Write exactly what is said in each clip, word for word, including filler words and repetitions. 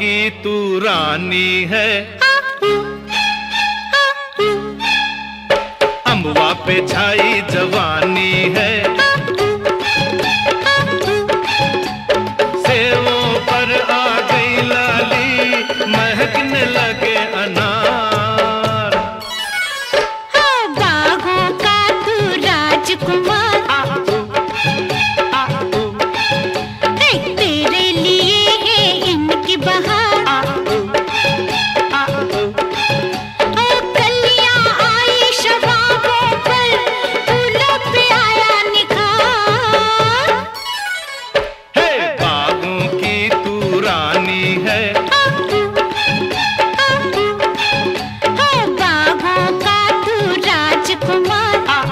की तू रानी है, अम्बुआ पे छाई जवानी है, सेवों पर आ गई लाली, महकने लगे अनार। हाँ, बागों का तू राजकुमार, तेरे लिए है इनकी बहार। कलियां आई शबाबों पर, फूलों पे आया निखार। हे बागों की तू रानी है, हाँ, बागों का तू राजकुमार।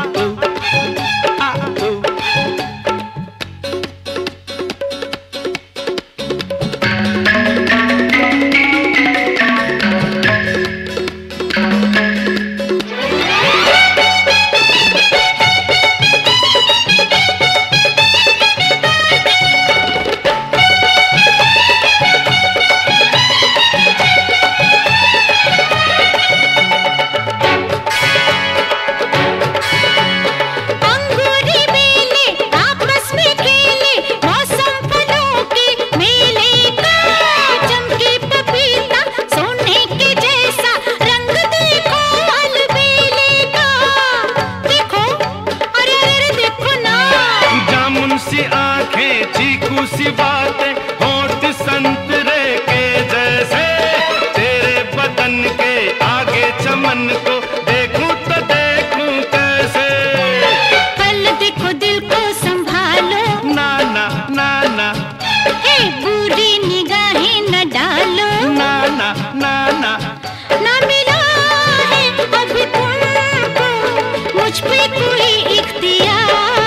आंखें चीकू सी बातें, होठ संतरे के जैसे, तेरे बदन के आगे चमन को देखूं तो देखूं कैसे। पल देखो दिल को संभालो, ना ना ना ना, हे बुरी निगाहें न डालो, ना ना ना ना, ना मिला है अभी तुमको मुझ पे कोई इख्तियार।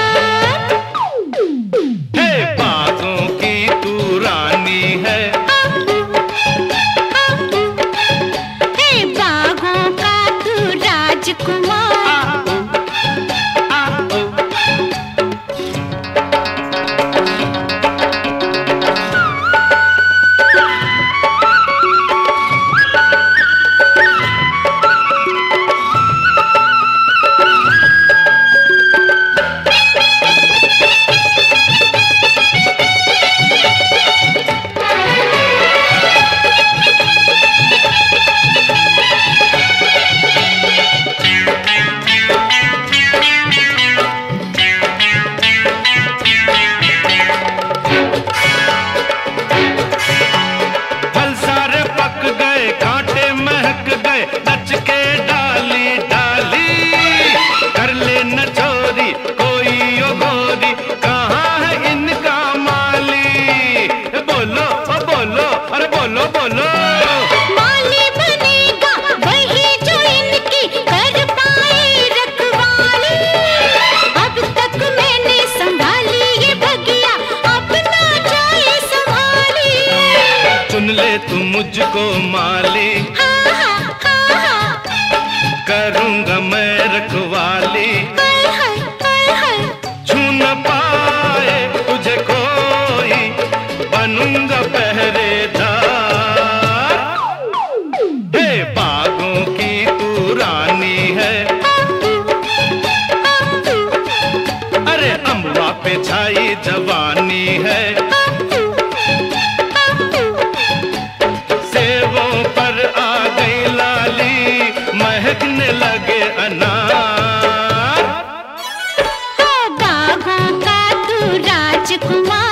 माली बनेगा वही जो इनकी कर पाए रखवाली। अब तक मैंने संभाली ये बगिया, अब ना जाए संभाली। चुन ले तू मुझको माली, हाँ हाँ हाँ हाँ, करूँगा मैं रखवाली। हाय हाय हाय हाय, छू न पाए तुझे कोई, बनूंगा पहरेदार। हे बागों की तू रानी है, अरे अम्बुआ पे छाई जवानी है, सेवों पर आ गई लाली, महकने लगे अनार। हाँ, बागों का तू राजकुमार,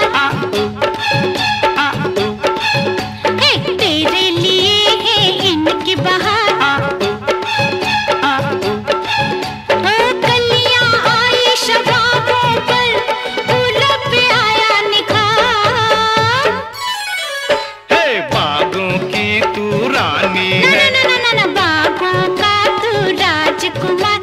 हे तेरे लिए है इनकी बहार। कलियां आई शबाबों पर, फूलों पे आया निखार। हे बागों की तू रानी ना है, ना ना ना ना, बागों का तू राजकुमार।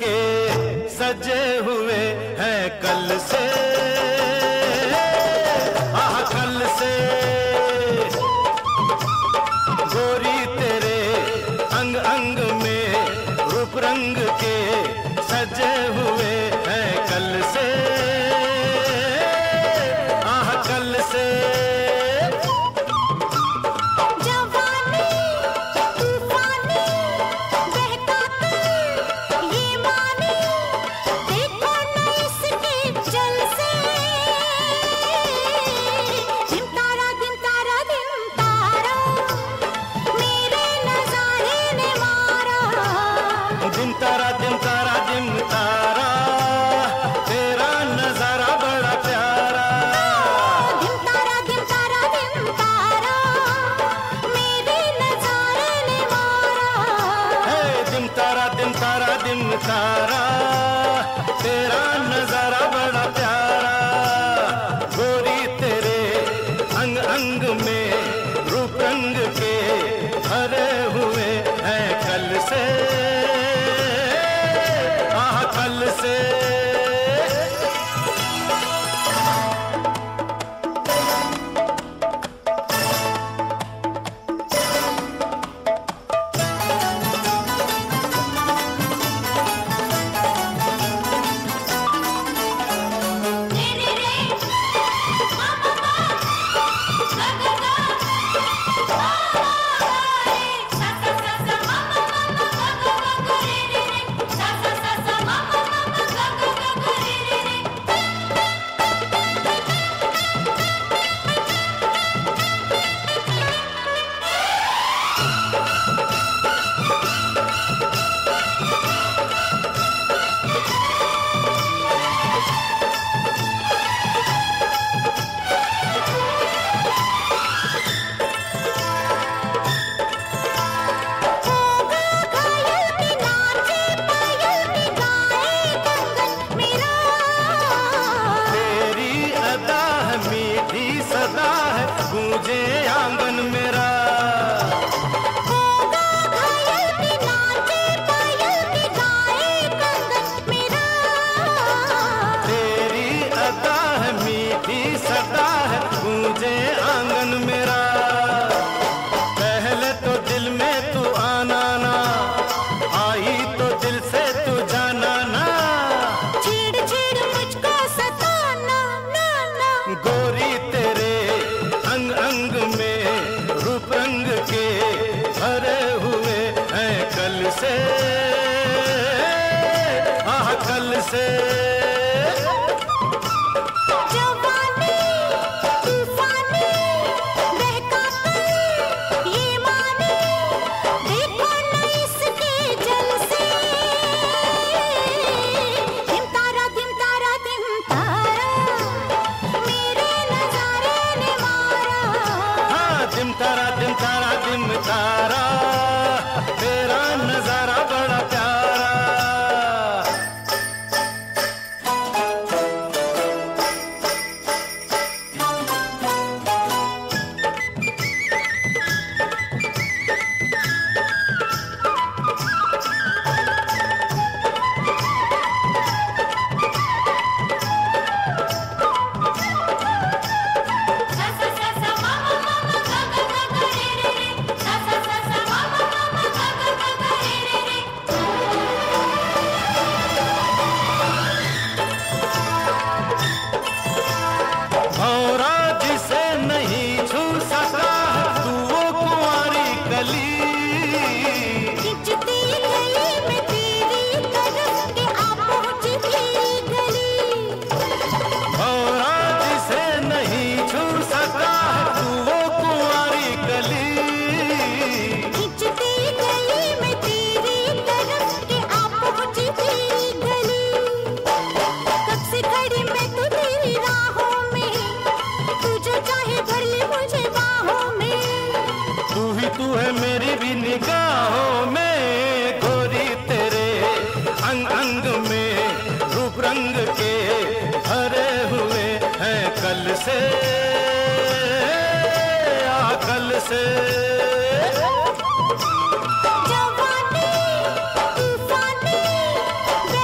के सजे हुए हैं कल से, आह कल से। गोरी तेरे अंग अंग में रूप रंग के सजे हुए हैं कल से, आह कल से। दिन तारा दिन तारा दिन तारा तेरा नजारा बड़ा प्यारा। दिन तारा दिन तारा दिन तारा मेरे नजारे ने मारा। है दिन तारा दिन तारा दिन तारा तेरा नजारा बड़ा प्यारा। गोरी तेरे अंग अंग में रूप रंग के भरे हुए हैं कल से, कल से। सदा है गूंजे आंगन मेरा। होगा घायल भी नाचे पायल भी गाए कंगन मेरा। तेरी अदा है मीठी सदा है गूंजे आंगन मेरा। पहले तो दिल में तू आना ना, आई तो दिल से तू जाना ना। छेड़ छेड़ मुझको सताना ना ना। गोरी तेरे अंग अंग में रूप रंग के भरे हुए हैं कल से, आह कल से। जवानी तूफानी बहका कर ये मानी, देखो न इसके जल से। दिन तारा दिन तारा दिन तारा मेरे नजारे ने मारा। हाँ दिन तारा दिन तारा दिन तारा तेरा नजारा बड़ा प्यारा। भौरा जिसे नहीं छू सका तू वो कुंवारी कली। खिंचती गई मैं तेरी तरफ के आ पहुंची भी गली। भौरा जिसे नहीं छू सका तू वो कुंवारी कली। खिंचती गई मैं तेरी तरफ के आ पहुंची भी गली। कब से खड़ी मैं तो तेरी राहों में, तू जो चाहे भर ले मुझे बाहों में। तू ही तू है मेरी भी निगाहों में। गोरी तेरे अंग अंग में रूप रंग के भरे हुए हैं कल से, आ कल से। जवानी तूफानी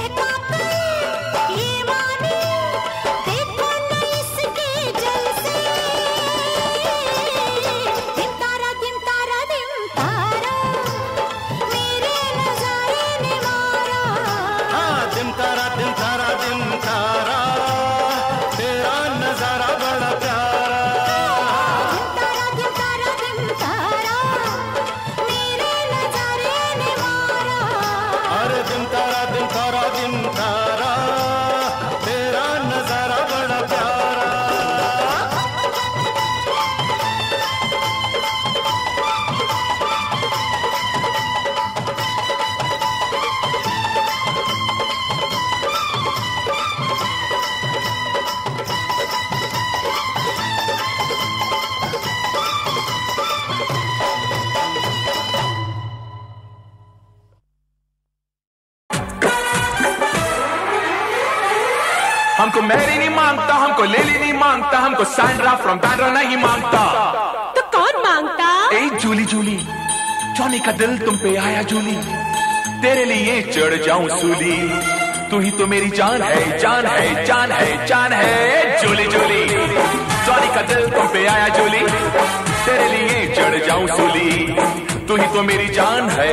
हमको मैरी नहीं मांगता, हमको लेली नहीं मांगता, हमको सैंड्रा फ्रॉम बैंड्रा नहीं मांगता। तो कौन मांगता? ए जूली जूली, जॉनी का दिल तुम पे आया जूली, तेरे लिए चढ़ जाऊं सूली, तू ही तो मेरी जान है, जान है, जान है, जान है। जूली जूली, जॉनी का दिल तुम पे आया जूली, तेरे लिए चढ़ जाऊं सूली, तू ही तो मेरी जान है।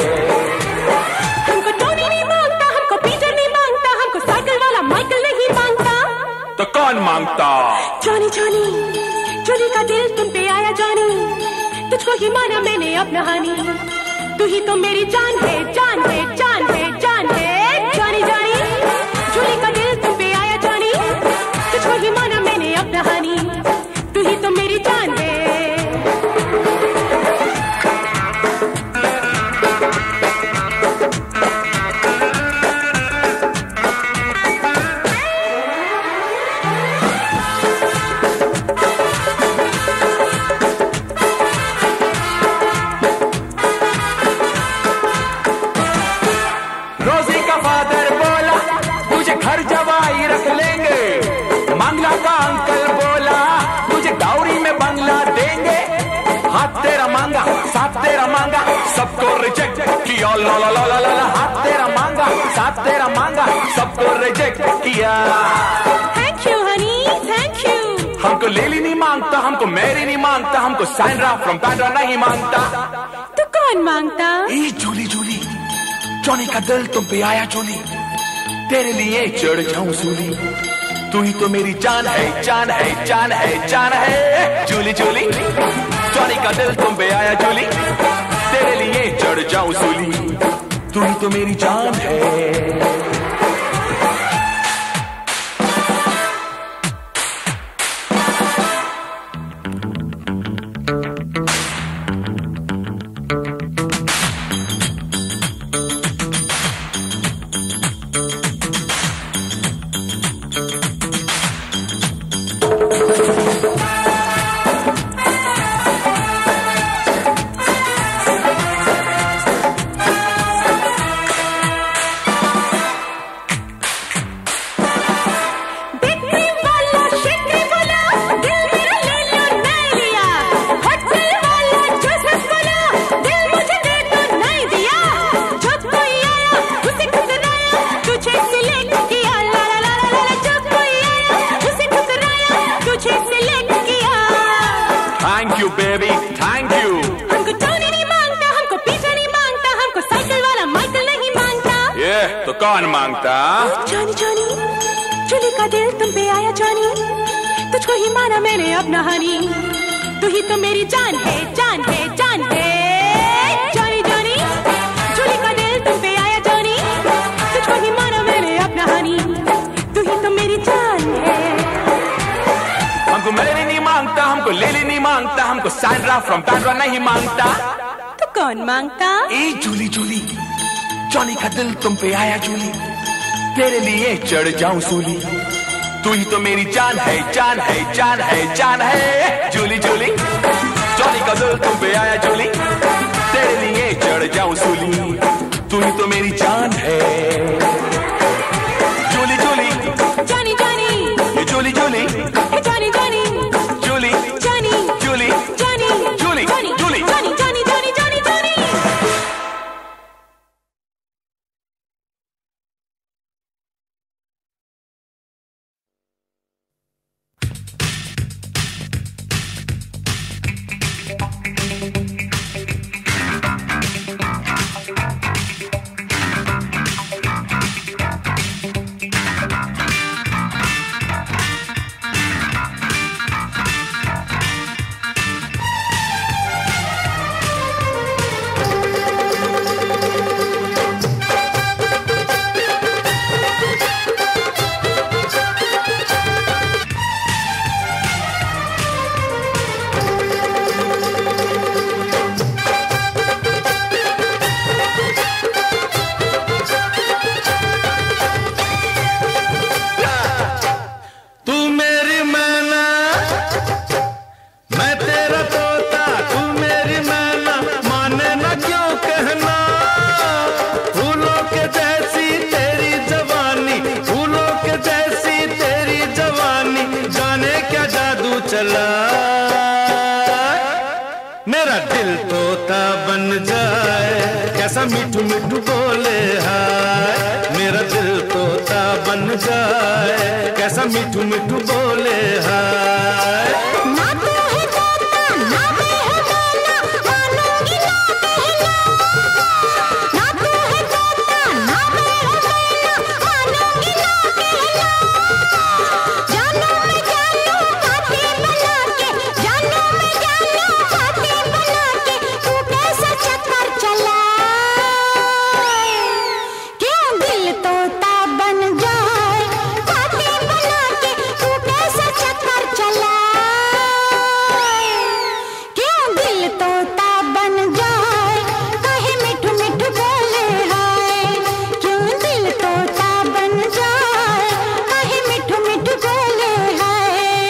हमको टोनी नहीं मांगता, हमको पीटर नहीं मांगता, हमको साइकिल वाला माइकल नहीं मांगता। तो कौन मांगता? जॉनी जॉनी, जूली का दिल तुम पे आया जॉनी, तुझको ही माना मैंने अपना हानी, तू ही तो मेरी जान है, जान है, जान है, जान है। जॉनी जॉनी, जूली का दिल तुम पे आया जॉनी, तुझको ही माना मैंने अपना हानी, तू ही तो मेरी जान है। साथ तेरा मांगा, सबको रिजेक्ट किया, ला ला ला ला ला, हाथ तेरा मांगा, साथ तेरा मांगा, सबको रिजेक्ट किया। Thank you honey, thank you. हमको लेली नहीं मांगता, हमको मैरी नहीं मांगता, हमको सैंड्रा फ्रॉम बैंड्रा नहीं मांगता। तो कौन मांगता? ए जूली जूली, जॉनी का दिल तुम पे आया जूली, तेरे लिए चढ़ जाऊं सूली, तू ही तो मेरी जान है, जान है, जान है, जान है। जूली जूली, जॉनी का दिल तुम पे आया जूली, तेरे लिए चढ़ जाऊं सूली, तू ही तो मेरी जान है। Thank you baby, thank you. हमको टोनी नहीं मांगता, हमको पीटर नहीं मांगता, हमको साइकिल वाला माइकल नहीं मांगता। ये तो कौन मांगता? जॉनी जॉनी, जूली का दिल तुम पे आया जॉनी, तुझको ही माना मैंने अपना हानी, तू ही तो मेरी जान है, जान है, जान है। जॉनी जॉनी, जूली का दिल तुम पे आया जॉनी, तुझको ही माना मैंने अपना हानी, तू ही तो मेरी जान है। हमको मैरी नहीं मांगता, हमको लेली नहीं मांगता, हमको सैंड्रा फ्रॉम बैंड्रा नहीं मांगता। तो कौन मांगता? ए जूली जूली, जॉनी का दिल तुम पे आया जूली, तेरे लिए चढ़ जाऊं सूली, तू ही तो मेरी जान है, जान है, जान है, जान है। जूली जूली, जॉनी का दिल तुम पे आया जूली, तेरे लिए चढ़ जाऊं सूली, तू ही तो मेरी जान है। जूली जूली, जॉनी जॉनी, ये Julie Julie, Johnny Johnny, Julie Johnny, Julie, Johnny, Julie, Johnny, Julie. Johnny, Johnny, Johnny, Johnny, Johnny. चला, मेरा दिल तोता बन जाए, कैसा मिठू मिठू बोले हाय। मेरा दिल तोता बन जाए, कैसा मिठू मिठू बोले हाय। ना तू है तोता ना मैं हूँ मैना, मानूंगी ना कहना। ना तू है तोता ना मैं हूँ मैना, मानूंगी ना कहना। जानू मैं जानू बातें बना के, जानू मैं जानू बातें बना के, तू कैसा चक्कर चला, क्यों दिल तोता बन जाए, बातें बना के तू कैसा चक्कर चला, क्यों दिल तोता बन जाए, कहे मिठू मिठू बोले हाय। क्यों दिल तोता बन जाए, कहे मिठू मिठू बोले हाय।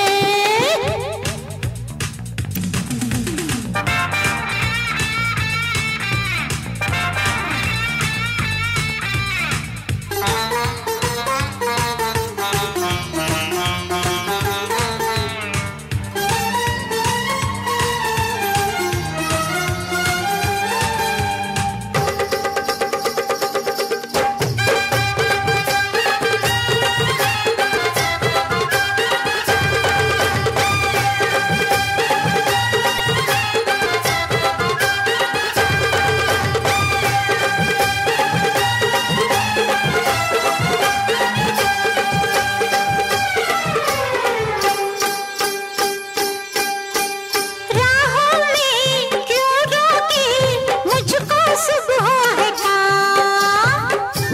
राहों में क्यों रोके मुझको सुबह है काम,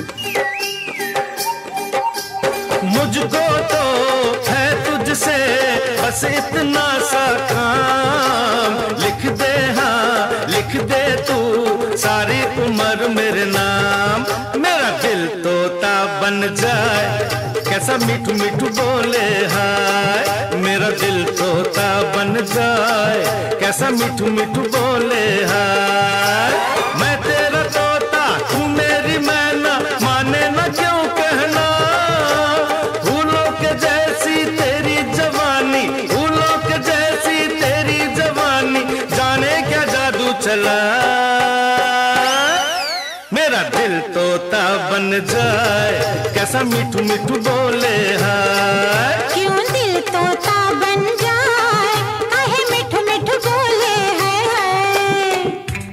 मुझको तो है तुझसे बस इतना सा काम, लिख दे हाँ लिख दे तू सारी उम्र मेरे नाम। मेरा दिल तोता बन जाए, कैसा मिठू मिठू बोले हाय। मेरा दिल तोता बन जाए, कैसा मिठू मिठू बोले हाय। मैं तेरा तोता तू मेरी मैना, माने ना क्यों कहना। फूलों के जैसी तेरी जवानी, फूलों के जैसी तेरी जवानी, जाने क्या जादू चला। मेरा दिल तोता बन जाए, कैसा मिठू मिठू बोले हाय। क्यों दिल तोता बन जाए, कहे मिठू मिठू बोले हाय हाय।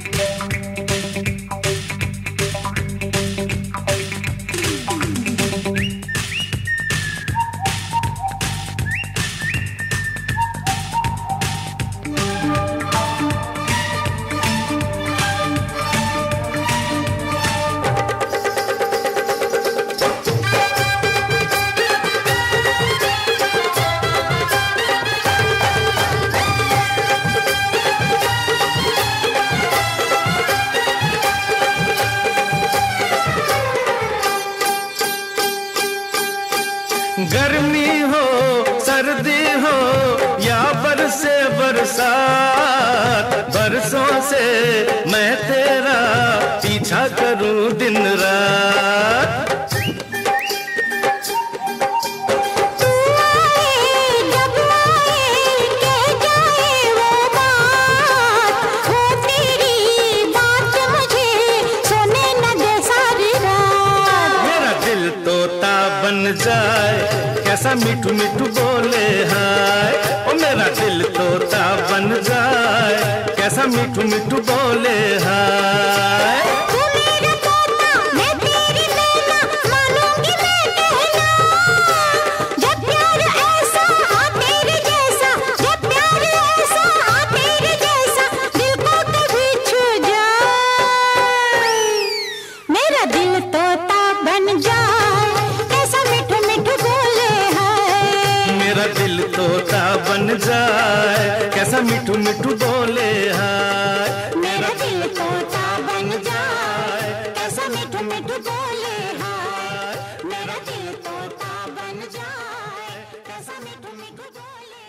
गर्मी हो सर्दी हो या बरसे बरसात, बरसों से मैं तेरा पीछा करूं दिन रात। तू आए जब आए कह जाए वो बात, हो तेरी बात मुझे सोने न दे सारी रात। मेरा दिल तोता बन जाए, कैसा मिठू मिठू बोले हाय। ओ मेरा दिल तोता बन जाए, कैसा मिठू मिठू बोले हाय। तू मेरा तोता मैं तेरी मैना, मानूंगी मैं कहना। जब प्यार ऐसा आ तेरे जैसा, जब प्यार ऐसा आ तेरे जैसा, दिल को कभी छू जाए। मेरा दिल तोता बन जाए, कैसा मिठू मिठू बोले हाय। मेरा दिल तोता बन जाए, कैसा मिठू मिठू बोले हाय। मेरा दिल तोता बन जाए, कैसा मिठू मिठू बोले हाय। मेरा दिल तोता बन जाए, कैसा मिठू मिठू बोले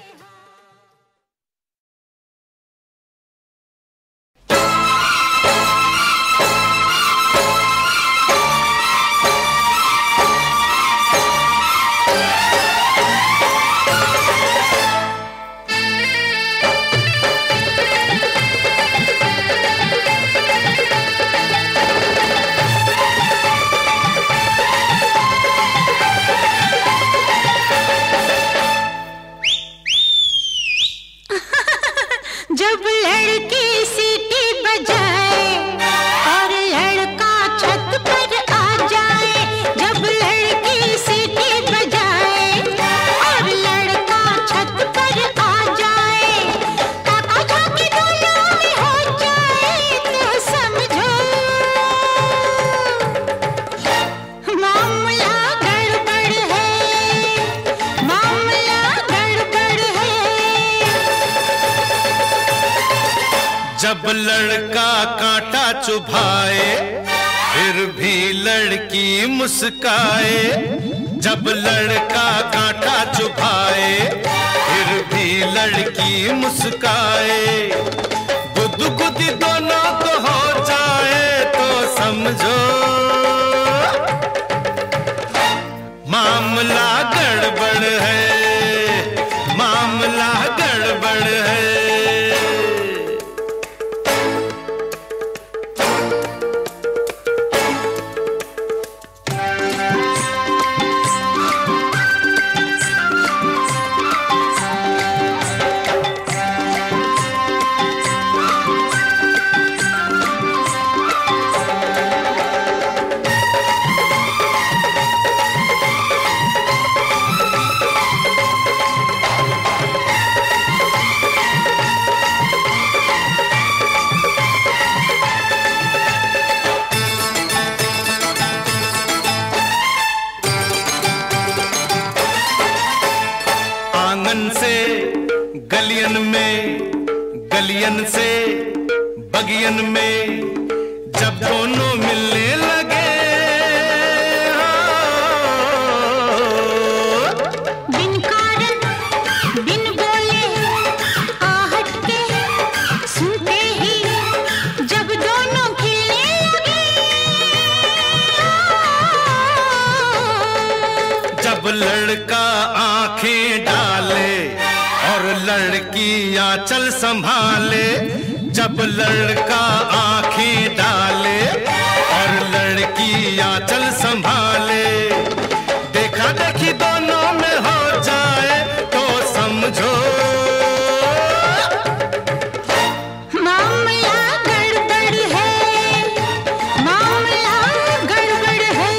हाय। जब लड़का कांटा चुभाए फिर भी लड़की मुस्काए, जब लड़का कांटा चुभाए फिर भी लड़की मुस्काए, गुदगुदी दोनों को हो जाए तो समझो मामला गड़बड़ है, मामला गड़बड़ है। आंगन से गलियन में, गलियन से बगियन में, जब दोनों मिलने लगे बिन कारण बिन बोले आहट के सुनते ही जब दोनों खिलने लगे, जब लड़का आंखें डाले और लड़की आंचल संभाले, जब लड़का आंखें डाले और लड़की आंचल संभाले, देखा देखी दोनों में हो जाए तो समझो मामला गड़बड़ है, मामला गड़बड़ है।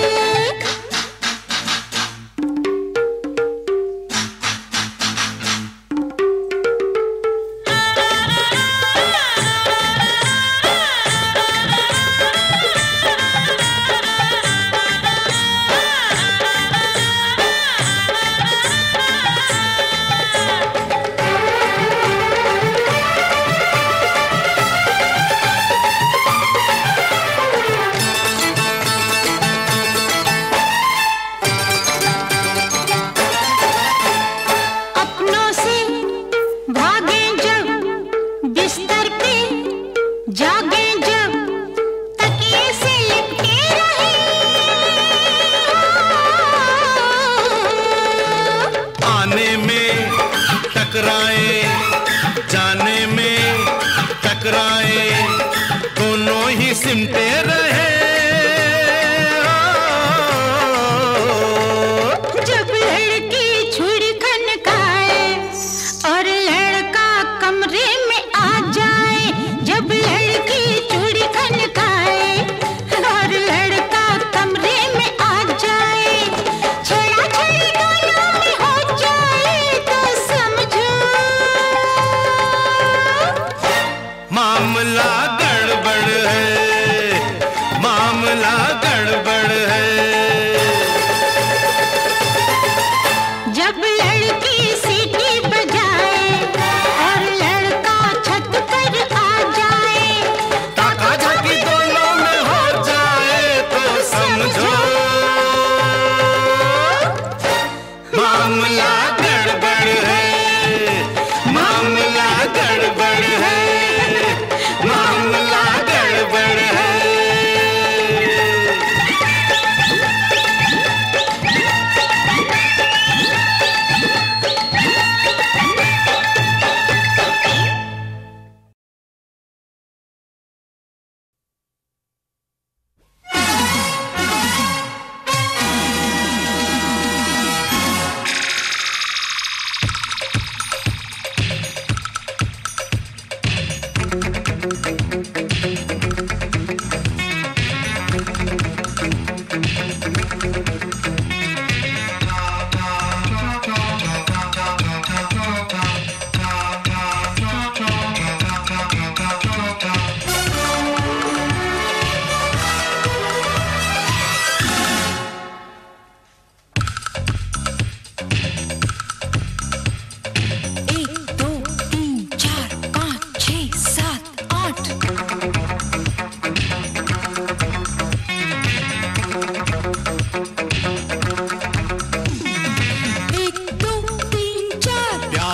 अपनों से भागे जब बिस्तर पे जागे जब तकिए से लिपटे रहे, आने में टकराए जाने में टकराए, दोनों ही सिमटे रहे। जब लड़की छुरी खनकाए और लड़का कमरे में आ जाए, जब लड़की छुरी खनकाए और लड़का कमरे में आ जाए, छेड़ा छेड़ी दोनों में हो जाए तो समझो मामला गड़बड़ है,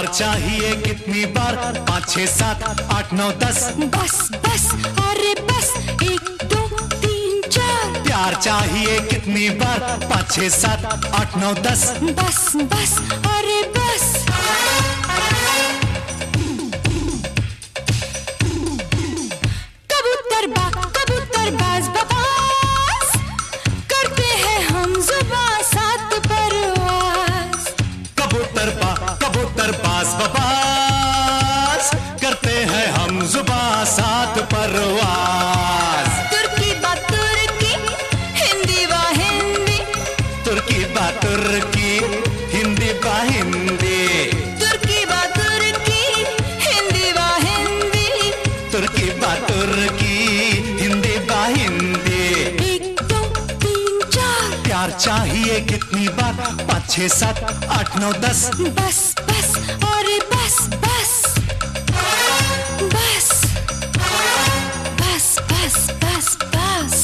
चाहिए कितनी बार? पाँच छः सात आठ नौ दस। बस बस अरे बस, एक दो तीन चार। प्यार चाहिए कितनी बार? पाँच छः सात आठ नौ दस। बस बस अरे बस। कबूतर बा कबूतर बाज बबास, करते हैं हम जुबां सात परवास। कबूतर बा कबूतर बाज बबास, करते हैं हम जुबां सात परवास। तुर्की बा तुर्की, हिंदी बा हिंदी। तुर्की बा तुर्की, हिंदी बा हिंदी। तुर्की बा तुर्की, हिंदी बा हिंदी। तुर्की बा तुर्की, हिंदी बा हिंदी। एक दो तीन चार। प्यार चाहिए कितनी बार? पाँच छः सात आठ नौ दस। बस बस अरे बस बस बस बस बस बस बस।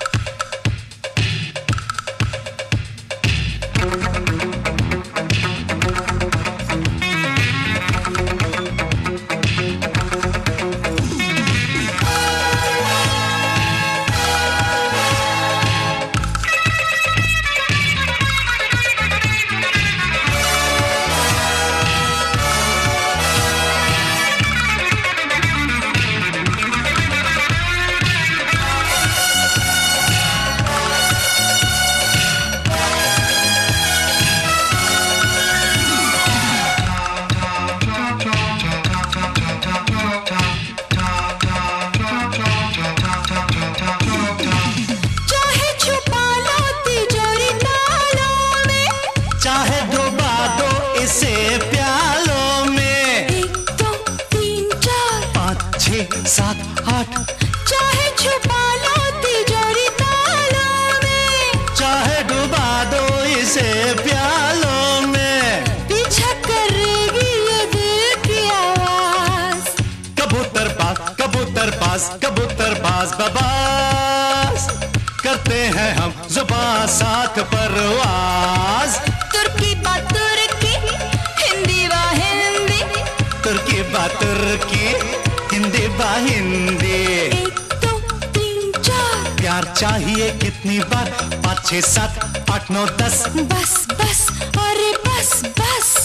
चाहे छुपा लो तिजोरी तालों में, चाहे डुबा दो इसे प्यालों में। एक दो तीन चार। पाँच छः सात आठ। चाहे छुपा लो तिजोरी तालों में, चाहे डुबा दो इसे प्यालों में। पीछा करेगी ये दिल की आवाज। कबूतर बाज कबूतर बाज कबूतर बाज बबास, करते हैं हम जुबां सात परवास। तुर्की बा तुर्की, हिंदी बा हिंदी। तुर्की बा तुर्की, हिंदी बा हिंदी। एक दो तीन चार। प्यार चाहिए कितनी बार? पाँच छः सात आठ नौ दस। बस बस अरे बस बस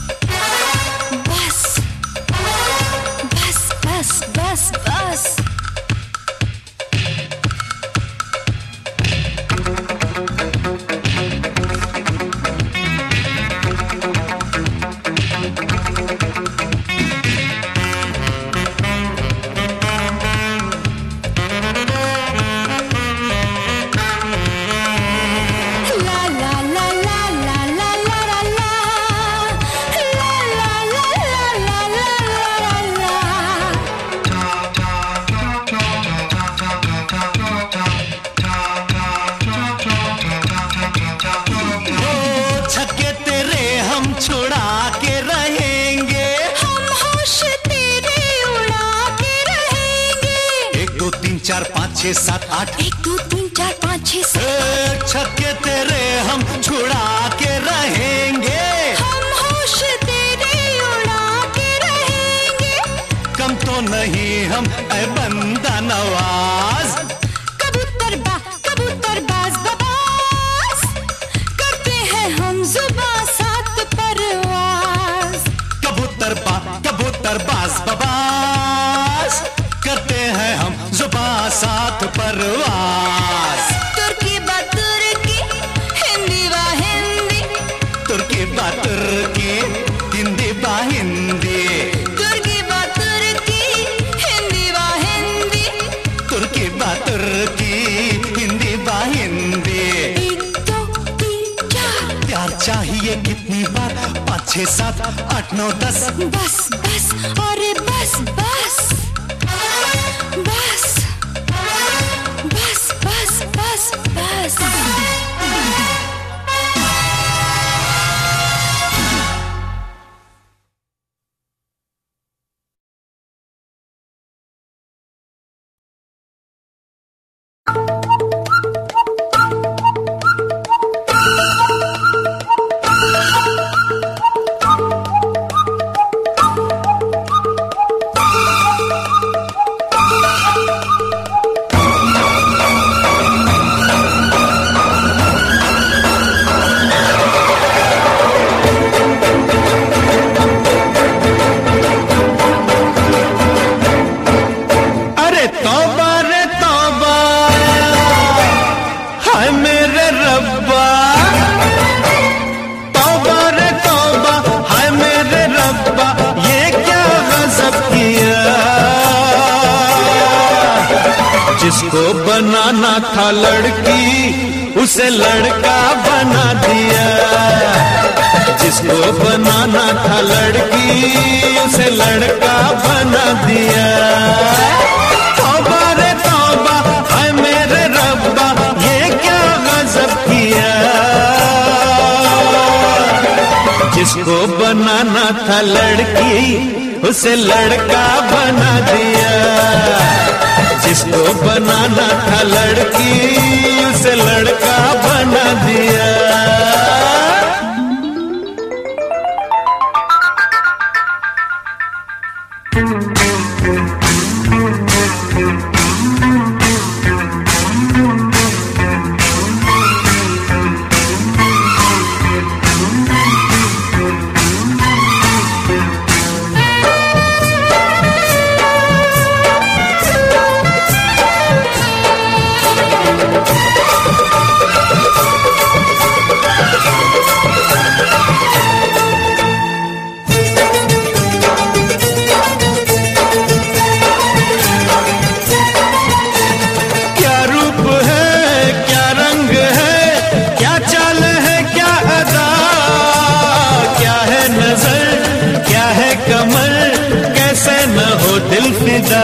बस बस बस बस बस। ला ला ला ला ला ला ला ला ला। ला ला ला ला ला ला ला ला। ओ छक्के तेरे हम छुड़ा के रहेंगे। हम होश तेरे उड़ा के रहेंगे। एक दो तीन चार पाँच छः सात आठ। एक दो तीन चार पाँच छः सात। ए, छक्के तेरे हम छुड़ा के रहेंगे। हम होश तेरे उड़ा के रहेंगे। कम तो नहीं हम ऐ बंदा नवाज। कबूतर बा कबूतर बाज बबास, करते हैं हम जुबां सात परवास। कबूतर बा कबूतर बाज बबास, करते हैं हम जुबां सात परवास। तुर्की बा तुर्की, हिंदी बा हिंदी। तुर्की बा तुर्की, हिंदी बा हिंदी। तुर्की बा तुर्की, हिंदी बा हिंदी। तुर्की बा तुर्की, हिंदी बा हिंदी। एक दो तीन चार। प्यार चाहिए कितनी बार? पाँच छः सात आठ नौ दस। बस बस अरे बस बस बस बस बस बस बस। जिसको बनाना था लड़की उसे लड़का बना दिया, जिसको बनाना था लड़की उसे लड़का बना दिया। तौबा रे तौबा हाय मेरे रब्बा ये क्या गजब किया, जिसको बनाना था लड़की उसे लड़का बना दिया, जिसको बनाना था लड़की उसे लड़का बना दिया। दिल फिदा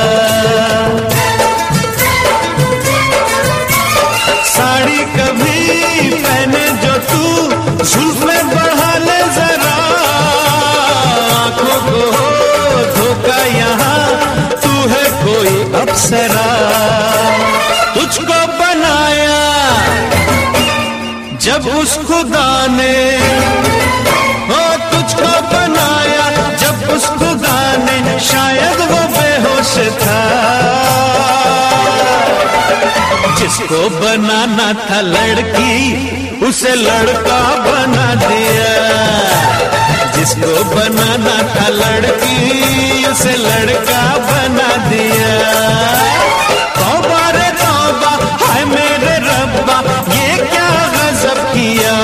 साड़ी कभी पहने जो तू जुल्फे बढ़ा ले जरा, आंखों को हो धोखा यहाँ तू है कोई अप्सरा, तुझको बनाया जब उस खुदा ने, हो तुझको बनाया जब उस खुदा ने शायद वो बेहोश था, जिसको बनाना था लड़की उसे लड़का बना दिया, जिसको बनाना था लड़की उसे लड़का बना दिया। तौबा रे तौबा हाय मेरे रब्बा ये क्या गजब किया,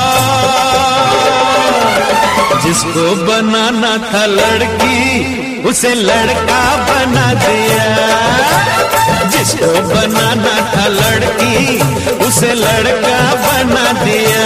जिसको बनाना था लड़की उसे लड़का बना दिया, जिसको बनाना था लड़की उसे लड़का बना दिया।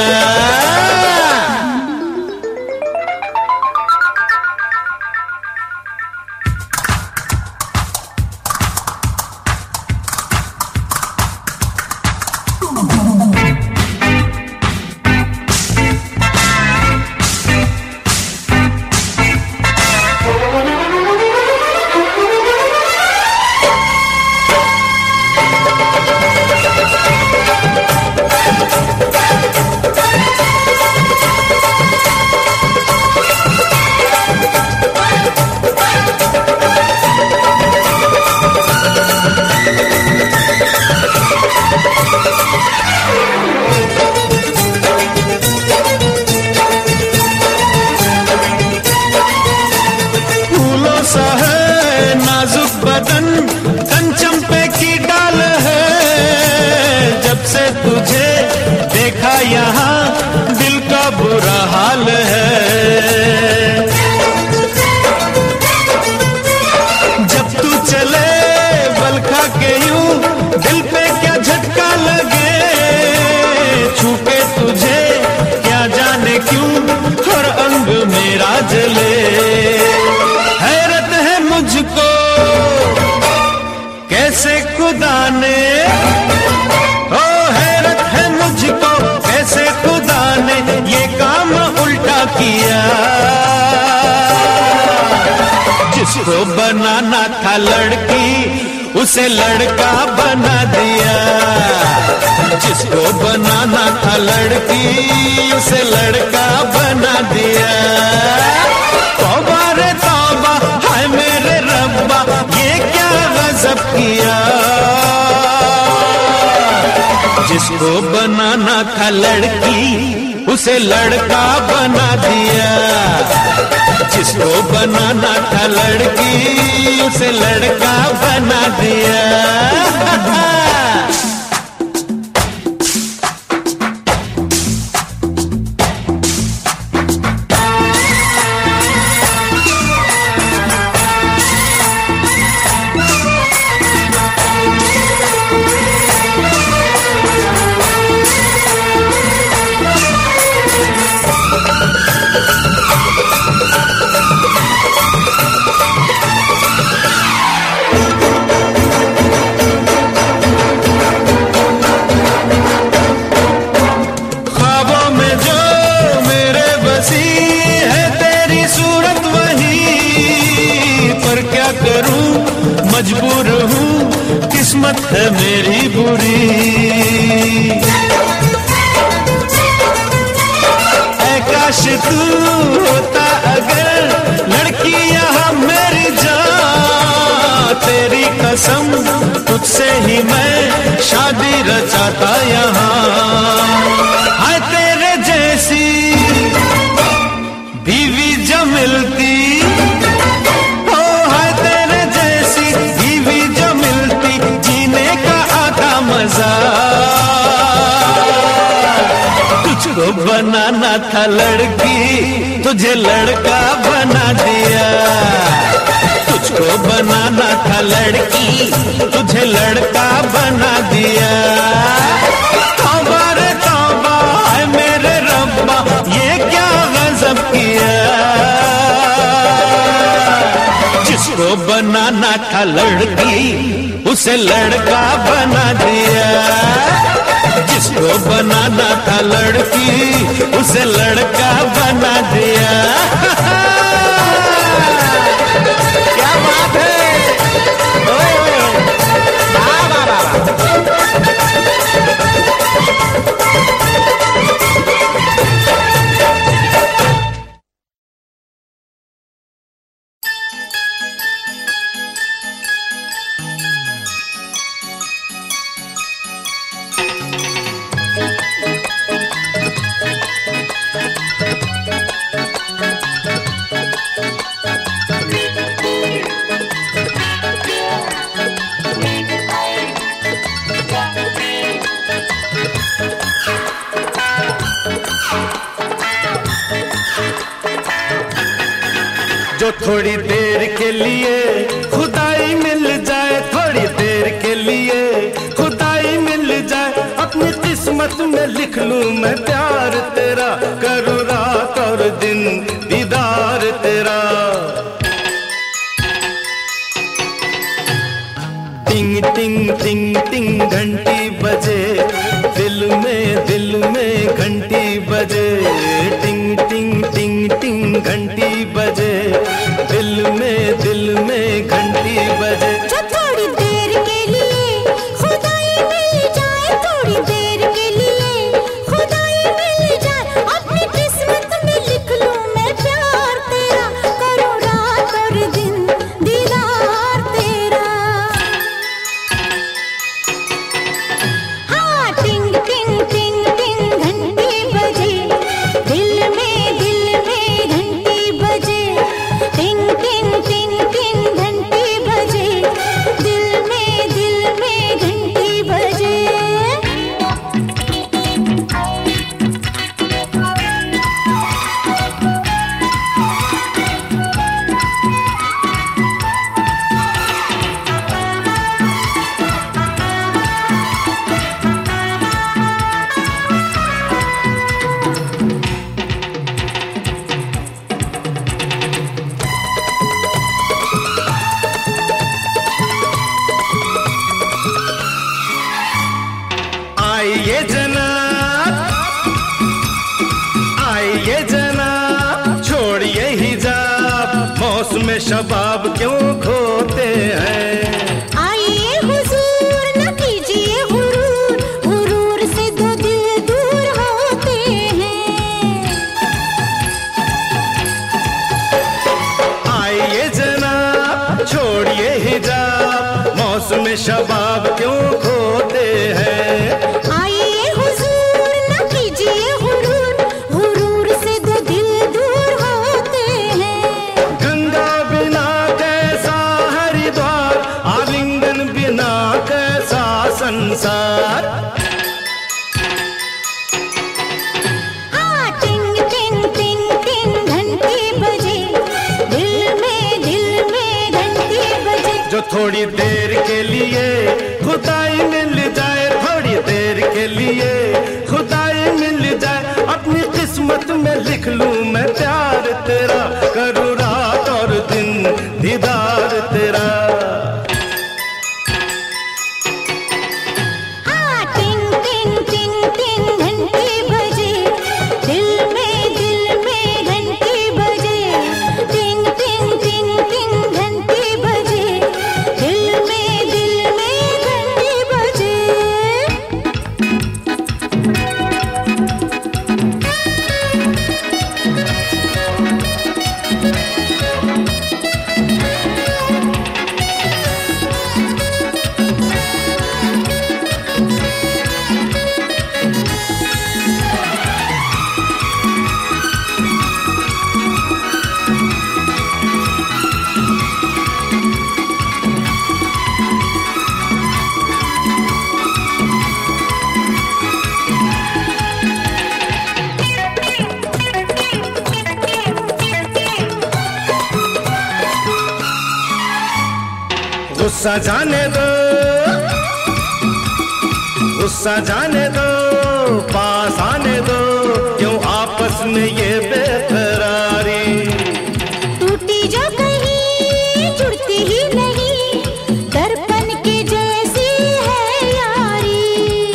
बदन तन चंपे की डाल है, जब से तुझे देखा यहाँ दिल का बुरा हाल है, जब तू चले बल खा के यूं दिल पे क्या झटका लगे, छूके तुझे क्या जाने क्यों हर अंग मेरा जले, हैरत है मुझको कैसे खुदा ने, ओ हैरत है मुझको कैसे खुदा ने ये काम उल्टा किया, जिसको बनाना था लड़की उसे लड़का बना दिया, जिसको बनाना था लड़की उसे लड़का बना दिया। तौबा रे तौबा हाय मेरे रब्बा ये क्या गजब किया, जिसको बनाना था लड़की उसे लड़का बना दिया, जिसको बनाना था लड़की उसे लड़का बना दिया। मजबूर हूँ, किस्मत है मेरी बुरी। ऐ काश तू होता अगर लड़की यहाँ मेरी जान, तेरी कसम तुझसे ही मैं शादी रचाता यहाँ। हाय तेरे जैसी बीवी जो मिलती, ओ हाय तेरे जैसी बीवी जो मिलती, जीने का आता मजा। तुझको बनाना था लड़की, तुझे लड़का बना दिया। तुझको बनाना था लड़की, तुझे लड़का बना दिया। तौबा रे तौबा है मेरे रब्बा, ये क्या गजब किया। जिसको बनाना था लड़की, उसे लड़का बना दिया। जिसको बनाना था लड़की, उसे लड़का बना दिया। क्या बात है। जो थोड़ी देर के लिए खुदाई मिल जाए, थोड़ी देर के लिए खुदाई मिल जाए, अपनी किस्मत में लिख लूं मैं प्यार तेरा, करूं रात और दिन दीदार तेरा। टिंग टिंग टिंग टिंग घंटी बजे, दिल में दिल में घंटी बजे। टिंग टिंग टिंग टिंग घंटी बजे, दिल में दिल में घंटी बजे। जो थोड़ी देर के लिए खुदाई मिल जाए, थोड़ी देर के लिए खुदाई मिल जाए, अपनी किस्मत में लिख लूं मैं प्यार तेरा, करूं रात और दिन दीदार तेरा। हाँ टिंग टिंग टिंग टिंग घंटी बजे, दिल में दिल में घंटी बजे। टिंग टिंग टिंग टिंग घंटी बजे, दिल में दिल में घंटी बजे। आइए जनाब, आइए जनाब, छोड़िए हिजाब, मौसम शबाब क्यों खोते हैं। आइए हुजूर न कीजिए गुरूर, गुरूर से दो दिल दूर होते हैं। आइए जनाब, छोड़िए हिजाब, मौसम शबाब क्यों खोते हैं। आइए हुजूर न कीजिए गुरूर, गुरूर से दो दिल दूर होते हैं। गंगा बिना कैसा हरिद्वार, आलिंगन बिना कैसा संसार। हाँ टिंग टिंग टिंग टिंग घंटी बजे, दिल में दिल में घंटी बजे। जो थोड़ी देर के लिए खुदाई मिल जाए, थोड़ी देर के लिए खुदाई मिल जाए, अपनी किस्मत में लिख लूं मैं प्यार तेरा, करूं रात और दिन दीदार तेरा। हाँ टिंग टिंग टिंग टिंग घंटी बजे, दिल में दिल में घंटी बजे। टिंग टिंग टिंग टिंग घंटी बजे, दिल गुस्सा जाने दो, गुस्सा जाने दो, पास आने दो, क्यों आपस में ये बेकरारी। टूटी जो कहीं जुड़ती ही नहीं, दर्पण के जैसी है यारी।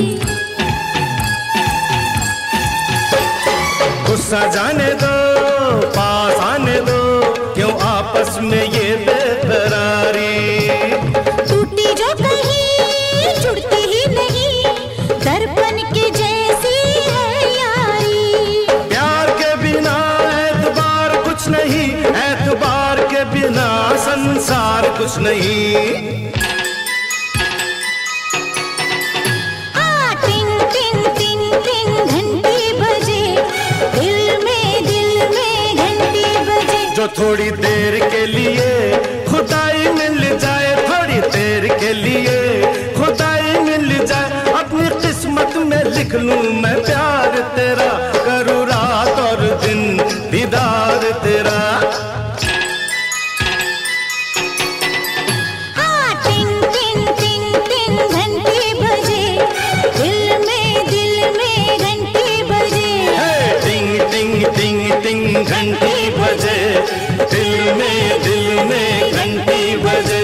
गुस्सा जाने दो, पास आने दो, क्यों आपस में ये बेकरारी। टूटी जो कहीं जुड़ती ही नहीं, दर्पण के जैसी है यारी। प्यार के बिना एतबार कुछ नहीं, एतबार के बिना संसार कुछ नहीं। हाँ, टिंग टिंग टिंग टिंग घंटी बजे, दिल में दिल में घंटी बजे। जो थोड़ी देर के लिए खुदाई मिल जाए, थोड़ी देर के लिए खुदाई मिल जाए, अपनी किस्मत में लिख लूं मैं प्यार तेरा, करूँ रात और दिन दीदार तेरा। हाँ, टिंग टिंग टिंग टिंग घंटी बजे, दिल में दिल में घंटी बजे। हे टिंग टिंग टिंग टिंग घंटी बजे, दिल में दिल में घंटी बजे।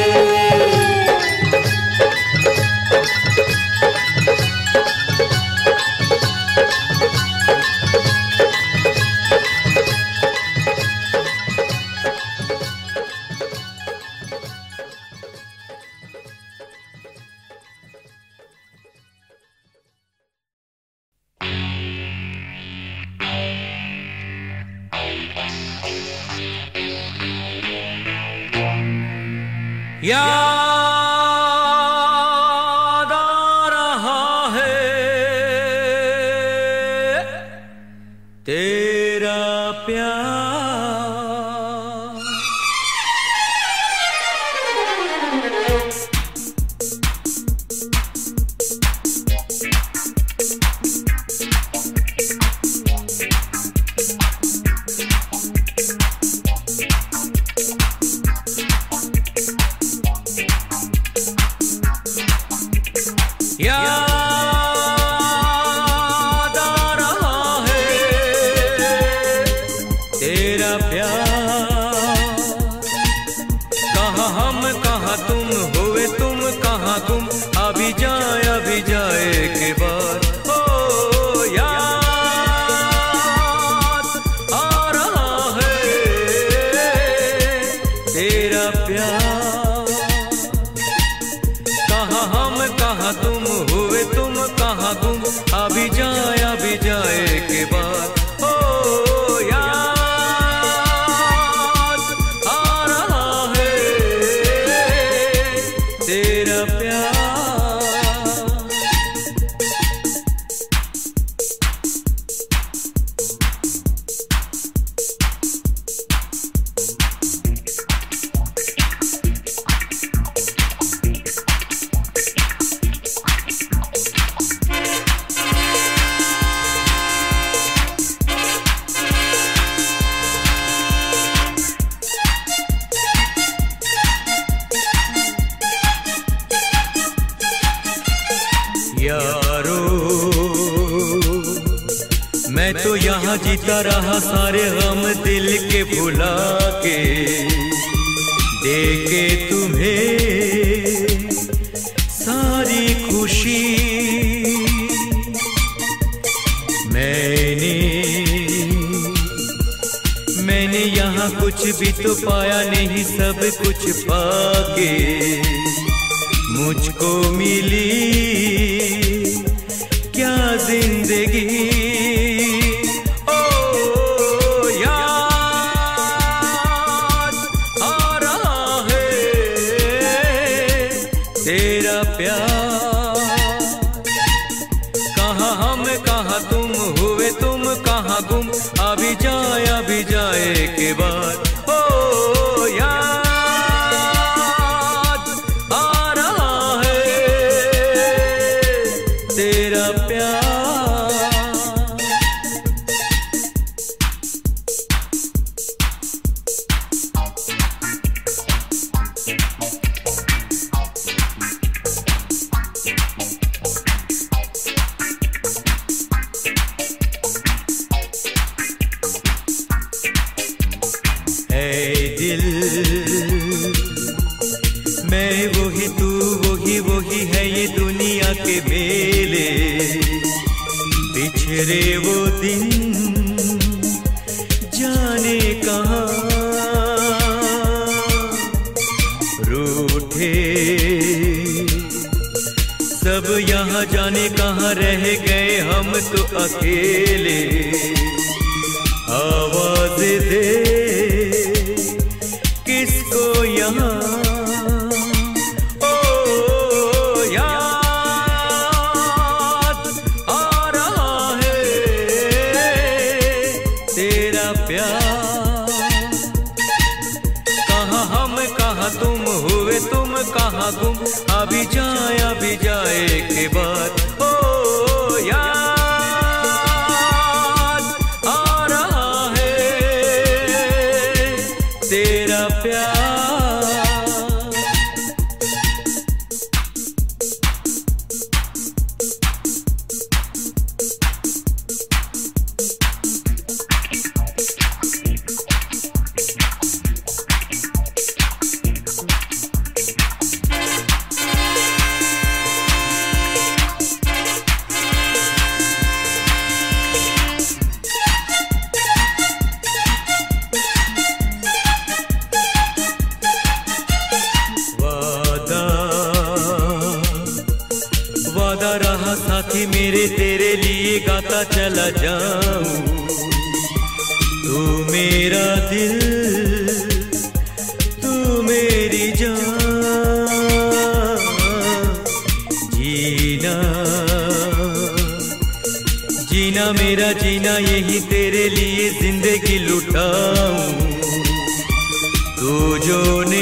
याद आ रहा है तेरा प्यार, याद आ रहा है तेरा प्यार। कहाँ हम कहाँ तुम, हुए तुम कहाँ तुम, अभी जाए अभी जाए के बाद। ओ याद आ रहा है तेरा प्यार। कहाँ हम कहाँ तुम, हुए तुम कहाँ तुम, अभी जाए अभी जाए के बाद। ओ याद आ रहा है तेरा प्यार। यारो मैं तो यहाँ जीता रहा सारे गम दिल के भुला के, देके तुम्हें सारी खुशी। मैंने मैंने यहाँ कुछ भी तो पाया नहीं, सब कुछ पाके मुझको मिली क्या जिंदगी। ओ याद आ रहा है तेरा प्यार। कहाँ हम कहाँ तुम, हुए तुम कहाँ गुम, अभी जाए अभी जाए के बाद। ओ याद आ रहा है तेरा प्यार। कहाँ रूठे सब यहाँ जाने कहाँ रह गए हम तो अकेले। आवाज दे किसको यहाँ कहाँ गुम अभी जाए अभी जाए के बाद ओ याद आ रहा है तेरा प्यार। साथी मेरे तेरे लिए गाता चला जाऊं, तू मेरा दिल तू मेरी जान। जीना जीना मेरा जीना यही तेरे लिए जिंदगी लुटाऊं, तू जो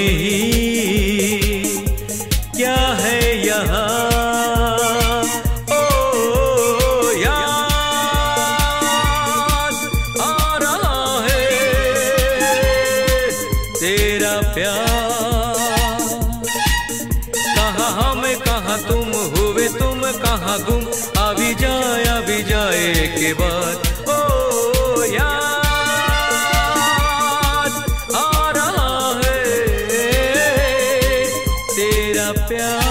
नहीं क्या है यहाँ कहाँ गुम अभी जाए अभी जाए के बाद ओ याद आ रहा है तेरा प्यार।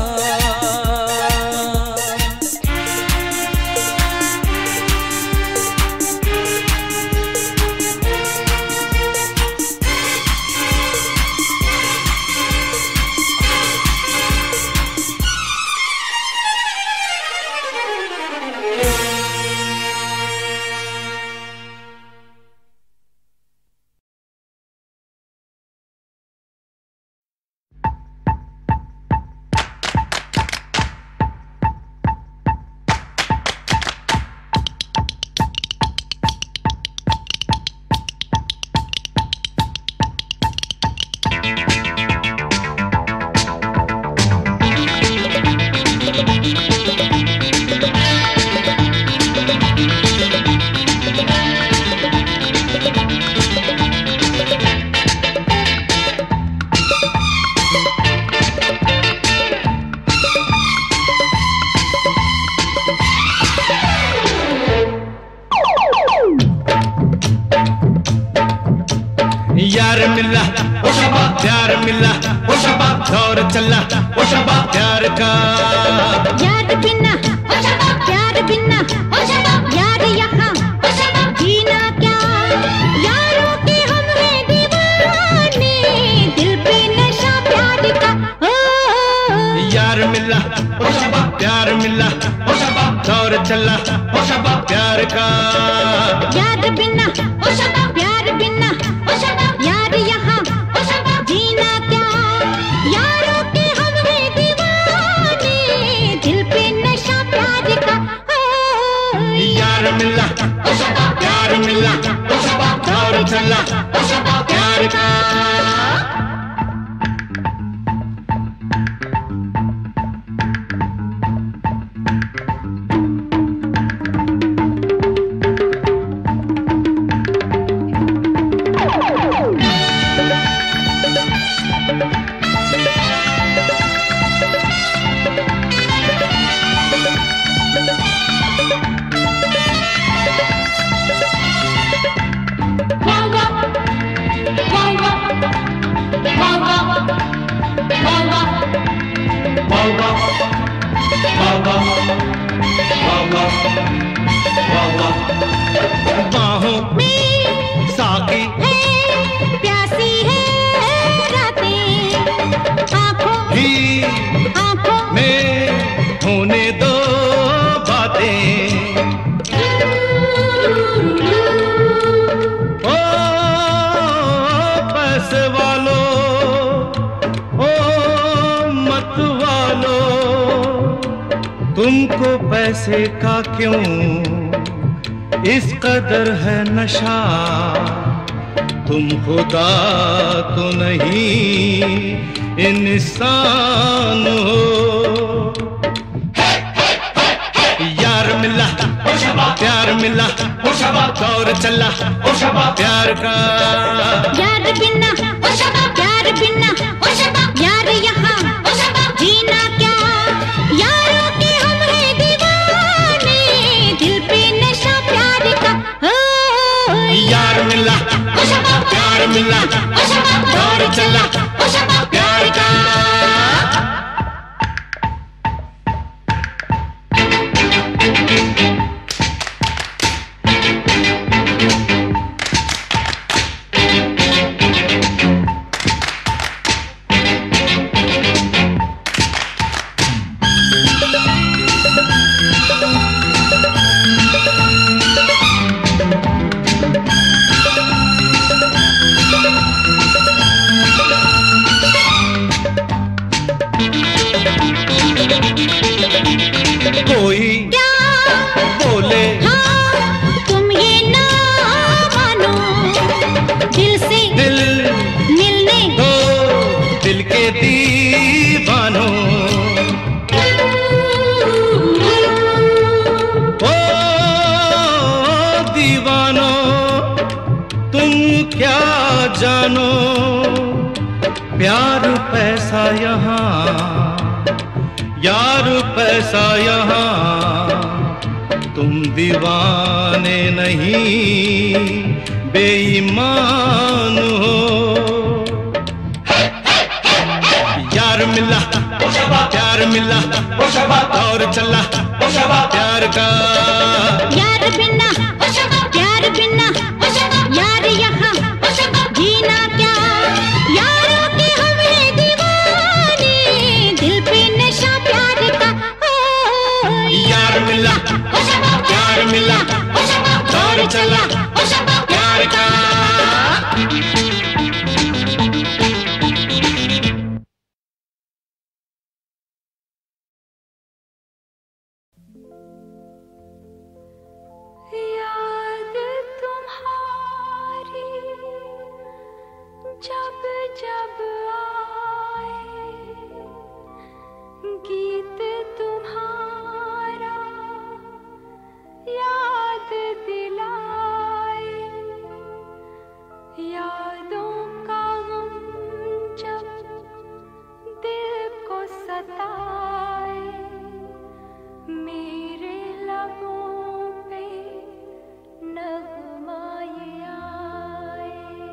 यार मिला ओ शबा प्यार मिला ओ शबा दौर चला ओ शबा प्यार का। यार बिना ओ शबा प्यार बिना ओ शबा यार यहाँ ओ शबा जीना क्या। यारों के हम हैं दीवाने दिल पे नशा प्यार का। ओ यार मिला ओ शबा प्यार मिला ओ शबा दौर चला ओ शबा प्यार का। यार बिना ओ शबा प्यार बिना ओ शबा यार यहाँ ओ शबा जीना क्या। यारों के हम हैं दीवाने दिल पे नशा प्यार का। यार मिला ओ शबा प्यार मिला ओ शबा दौर चला ओ शबा प्यार का। तुमको पैसे का क्यों इस कदर है नशा, तुम खुदा तो नहीं इंसान हो। यार मिला प्यार मिला दौर चला प्यार का, यार बिना प्यार बिना यार यहाँ जीना क्या, यारों के हम हैं दीवाने, दिल पे नशा प्यार का। यार मिला प्यार मिला दौर चला प्यार का। कोई बोले हाँ, तुम ये ना मानो, दिल से दिल मिलने दो दिल के दीवानों, ओ दीवानों तुम क्या जानो, प्यार पैसा यहाँ यार पैसा यहाँ, तुम दीवाने नहीं बेईमान हो। यार मिला प्यार मिला और चला प्यार का, यार बिना प्यार बिना यार यहाँ जीना क्या, यारों के हम हैं दीवाने, दिल पे नशा प्यार का। यार मिला प्यार मिला और चला प्यार का। याद तुम्हारी जब जब आए, गीत तुम्हारा याद दिलाए, यादों का गम जब दिल को सताए, मेरे लबों पे नगमा ये आए।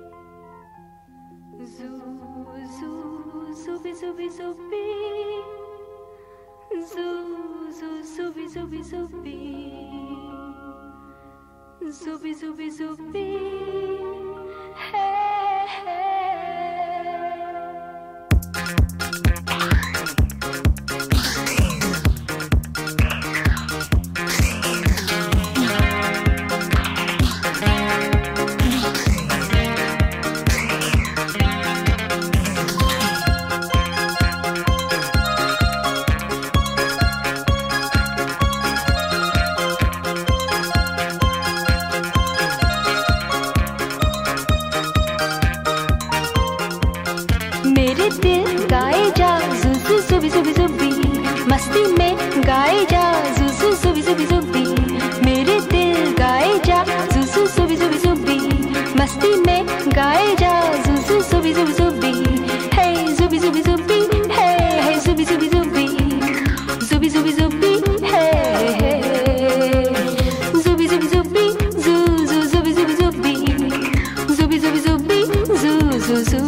जू जू जुबी जुबी जुबी जू जू जुबी जुबी जुबी जुबी जुबी जुबी है है। मेरे दिल गाए जा जुजू जुबी जुबी जुबी, मस्ती में गाए जा जुजू जुबी जुबी जुबी, मेरे दिल गाए जा जुजू जुबी जुबी जुबी, मस्ती में गाए जा जुजू जुबी जुबी जुबी, हे जुबी जुबी जुबी, हे हे जुबी जुबी जुबी, जुबी जुबी जुबी, हे हे जुबी जुबी जुबी, जू जू जुबी जुबी जुबी, जुबी जुबी जुबी, जू जू जू।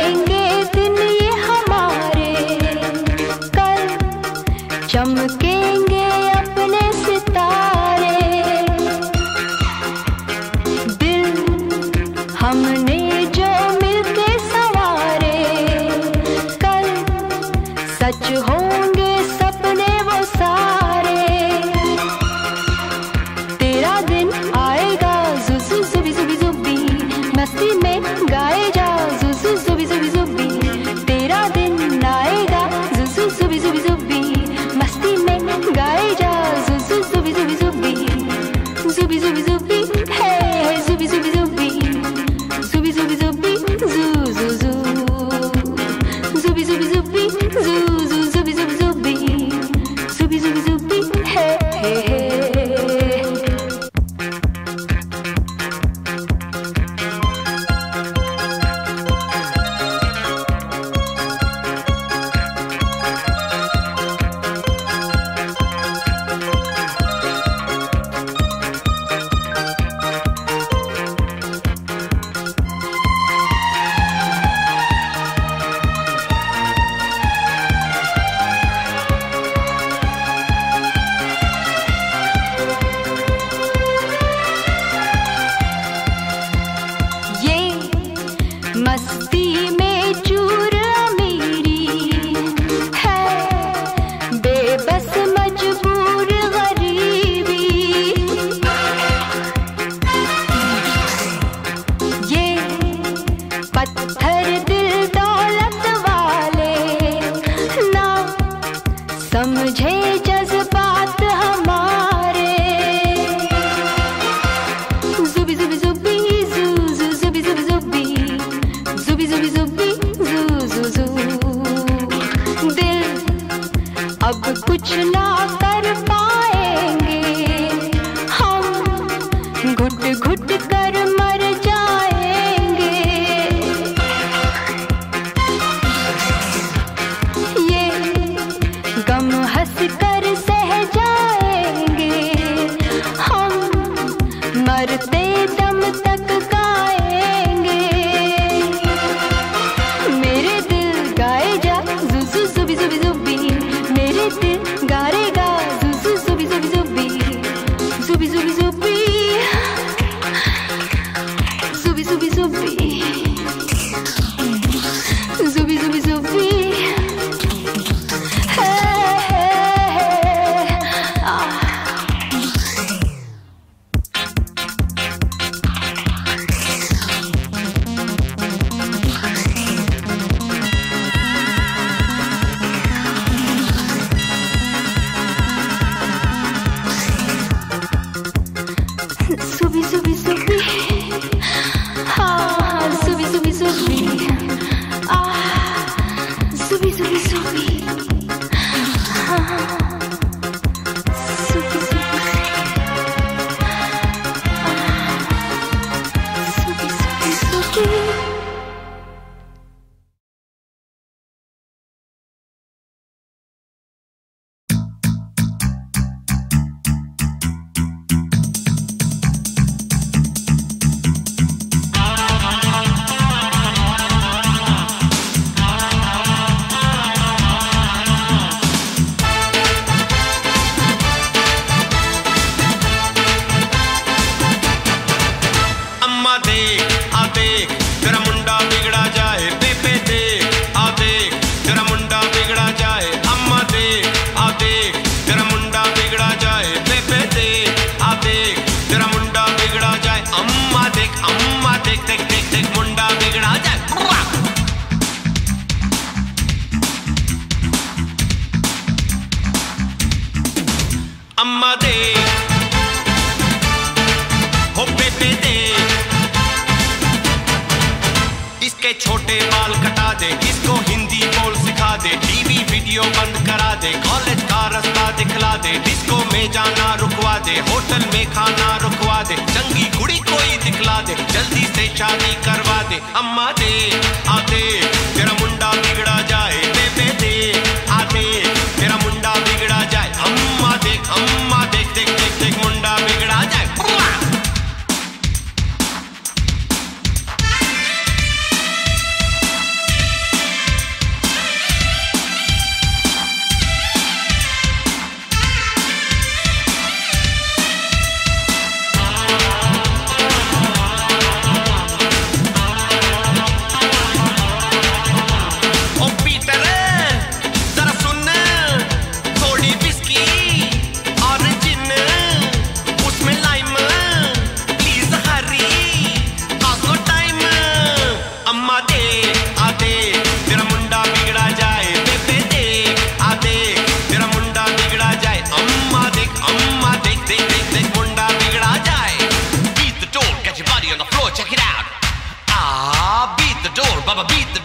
रहेंगे दिन ये हमारे, कल चमकेंगे अपने सितारे। दिल हमने जो मिलके संवारे, कल सच होंगे सपने वो सारे। तेरा दिन आएगा जुजु जुबी जुबी जुबी, मस्ती में गाए जा जुजु जुबी जुबी जुबी। तेरा दिन आएगा जुजु जुबी जुबी जुबी, मस्ती में गाए जा जुजु जुबी जुबी जुबी। जुबी जुबी जुबी है जुबी जुबी जुबी, जुबी जुबी जुबी जू जू जू, जुबी जुबी जुबी जू जू जुबी जुबी जुबी, जुबी जुबी जुबी है है है। मस्ती में चूर अमीरी है, बेबस मजबूर गरीबी। ये पत्थर दिल दौलत वाले ना समझे जज्बात हमारे। जुबी जुबी जुबी जू जू जुबी जुबी जुबी, जुबी जुबी जुबी जू जू जू। दिल अब कुछ ना कर पाएंगे, हम घुट घुट कर मर जाएंगे। ये गम हंस कर सह जाएंगे, हम मरते दम तक गाएंगे। मेरे दिल गाए जा जुजु जुबी जुबी जुबी, मेरे दिल गाएगा जुजु जुबी जुबी जुबी, जुबी जुबी जुबी, जुबी जुबी जुबी, जुबी जुबी जुबी है है आ। Zubi zubi zubi, ah, zubi zubi zubi, ah, zubi zubi zubi, ah, zubi zubi zubi, ah, zubi zubi zubi. अम्मा दे हो बेटे दे, इसके छोटे बाल कटा दे, इसको हिंदी बोल सिखा दे, टीवी वीडियो बंद करा दे, कॉलेज का रास्ता दिखला दे, डिस्को में जाना रुकवा दे, होटल में खाना रुकवा दे, चंगी कुड़ी कोई दिखला दे, जल्दी से शादी करवा दे। अम्मा दे आते तेरा मुंडा बिगड़ा जाए, दे दे दे आते तेरा मुंडा बिगड़ा जाए। अम्मा देख अम्मा देख देख देख देख मुंडा बिगड़ा जाए।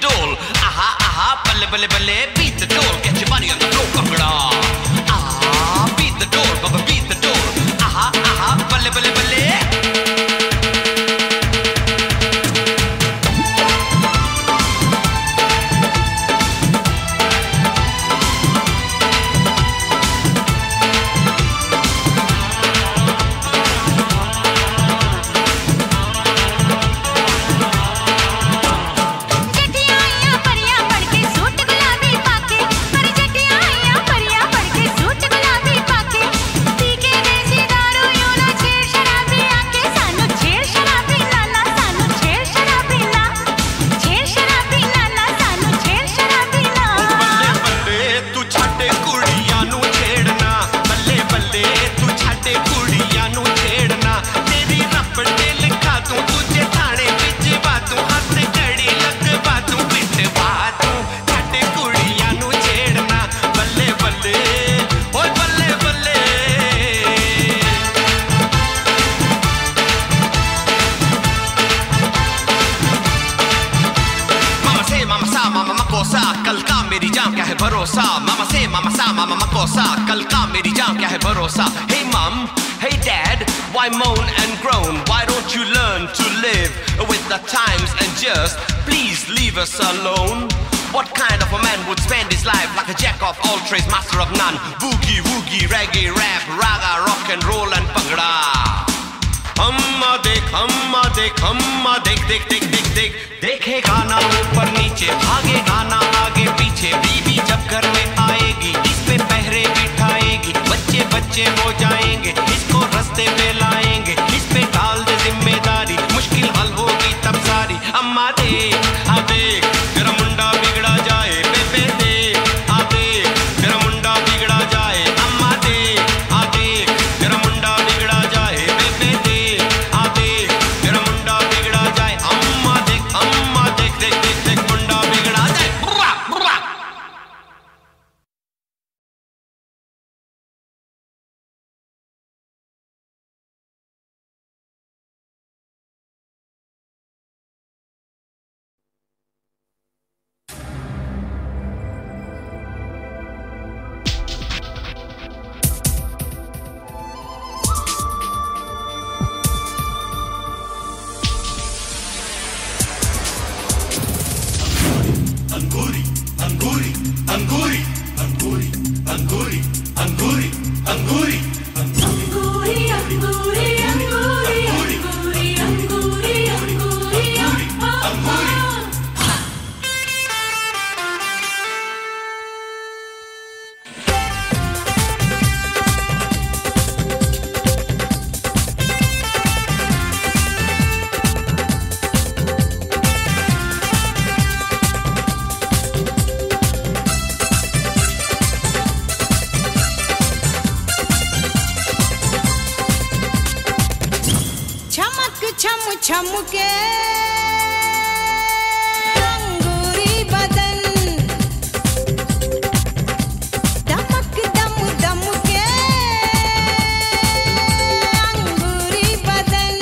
dole. Aha, aha, balle, balle, balle, beat the dole. Get your body on the floor, bhangra. Ah, beat the dole, baba, beat the dole. Aha, aha, balle, balle, balle. भरोसा मामा से मामा सा मामा मकोसा कल का मेरी जान क्या है भरोसा Hey mom, hey dad, why moan and groan? Why don't you learn to live with the times and just please leave us alone? What kind of a man would spend his life like a jack of all trades, master of none? Boogie, woogie, reggae, rap, raga, rock and roll and bhangra. अम्मा देख अम्मा देख अम्मा देख देख देख देख देख देखेगा ना ऊपर नीचे भागेगा ना आगे पीछे बीबी जब घर में आएगी इस पे पहरे बिठाएगी बच्चे बच्चे हो जाएंगे इसको रास्ते पे लाएंगे इस पे डाल दे जिम्मेदारी मुश्किल हल होगी तब सारी अम्मा देख आ देख तेरा मुंडा बिगड़ा जाए बेबे देख आ देख तेरा मुंडा बिगड़ा जाए अम्मा देख आ देख तेरा मुंडा बिगड़ा जाए बेबे देख आ देख तेरा मुंडा बिगड़ा जाए अम्मा देख अम्मा देख देख देख देख मुंडा बिगड़ा जाए बुआ बुआ Anguri, anguri, anguri, anguri, anguri, anguri, anguri, anguri, anguri, anguri, anguri, anguri, anguri, anguri. छम छम के अंगूरी बदन दमक दम दम के अंगूरी बदन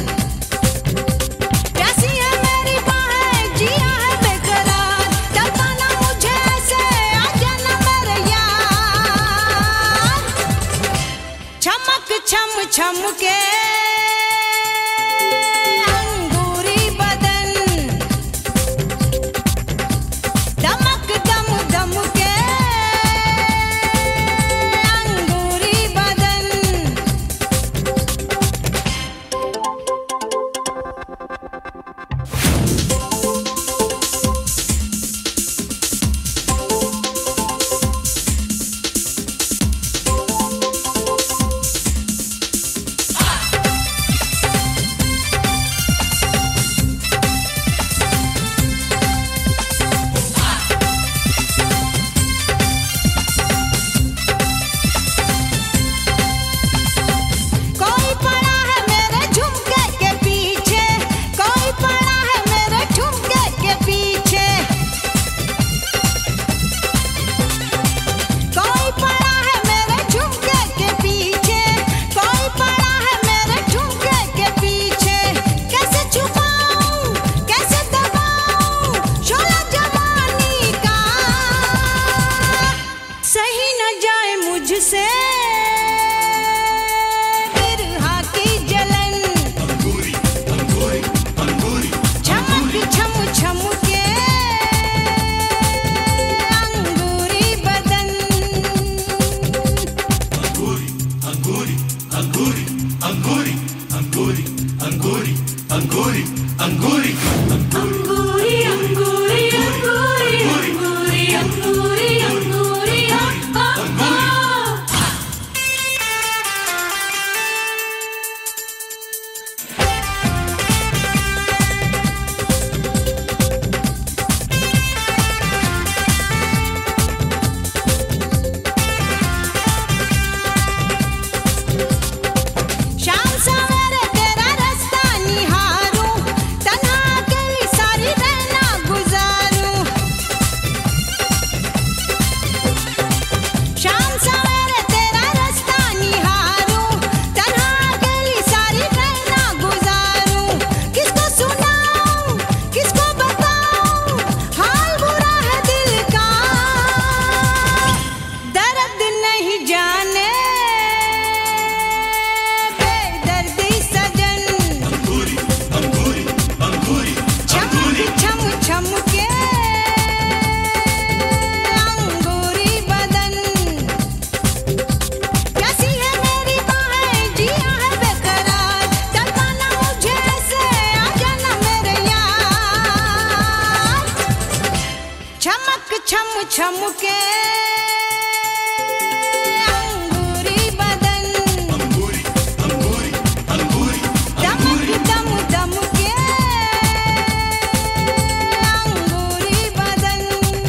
प्यासी है मेरी बाहें जिया है बेकरार तड़पाना मुझे ऐसे आजा ना मेरे यार चमक छम छम के चमक छम छम के अंगूरी बदन, अंगूरी अंगूरी अंगूरी चमक दम दम के अंगूरी बदन।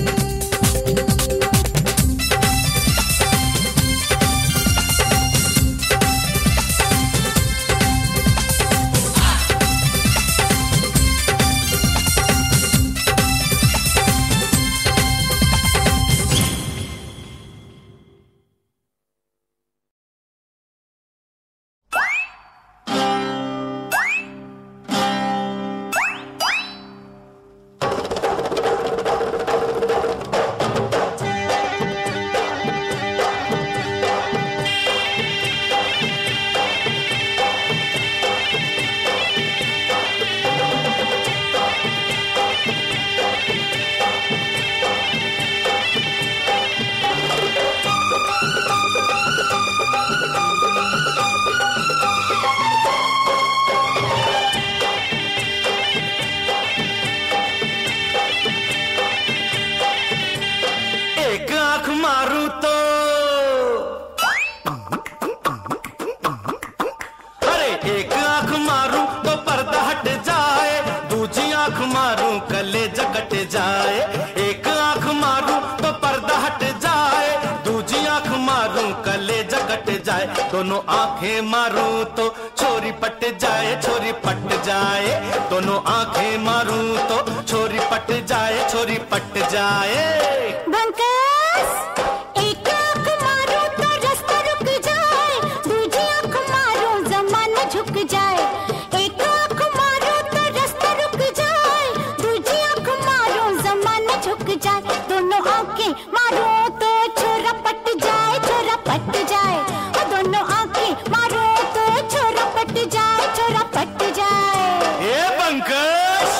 दोनों आंखें मारूं तो छोरी पट जाए, छोरी पट जाए। दोनों आंखें मारूं तो छोरी पट जाए, छोरी पट जाए। बंकस, एक आंख मारूं तो रास्ता रुक जाए, दूजी आंख मारूं जमाना झुक जाए। एक आंख मारूं तो रास्ता रुक जाए, दूजी आंख मारूं जमाना झुक जाए। दोनों आंखें मारूं तो छोरा पट जाए, छोरा पट जाए। दोनों आंखें मारो तो छोरा पट जाए, छोरा पट जाए। ए बंकस,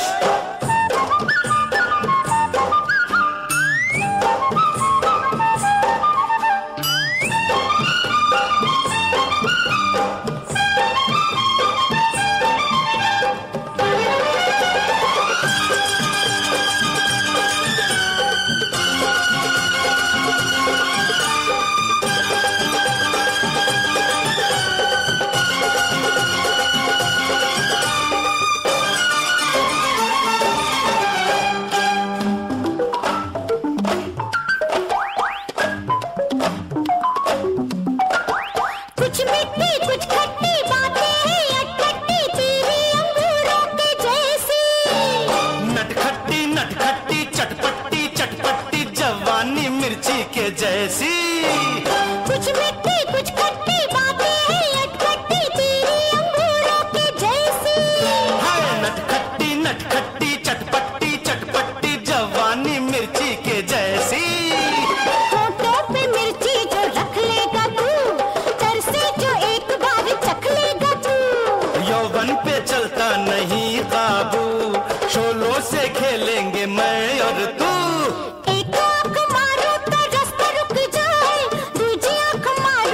जैसी कुछ मिट्टी कुछ खट्टी बातें हैं अटपटी तेरी अंगूरों के जैसी। हाय नटखट्टी नटखट्टी चटपट्टी चटपट्टी जवानी मिर्ची के जैसी। होठों पे मिर्ची जो रख लेगा तू, तरसे जो एक बार चख लेगा तू। यौवन पे चलता नहीं काबू, शोलों से खेलेंगे मैं और तू। एक आंख मारो तो रास्ता रुक जाए, दूजी आंख मारो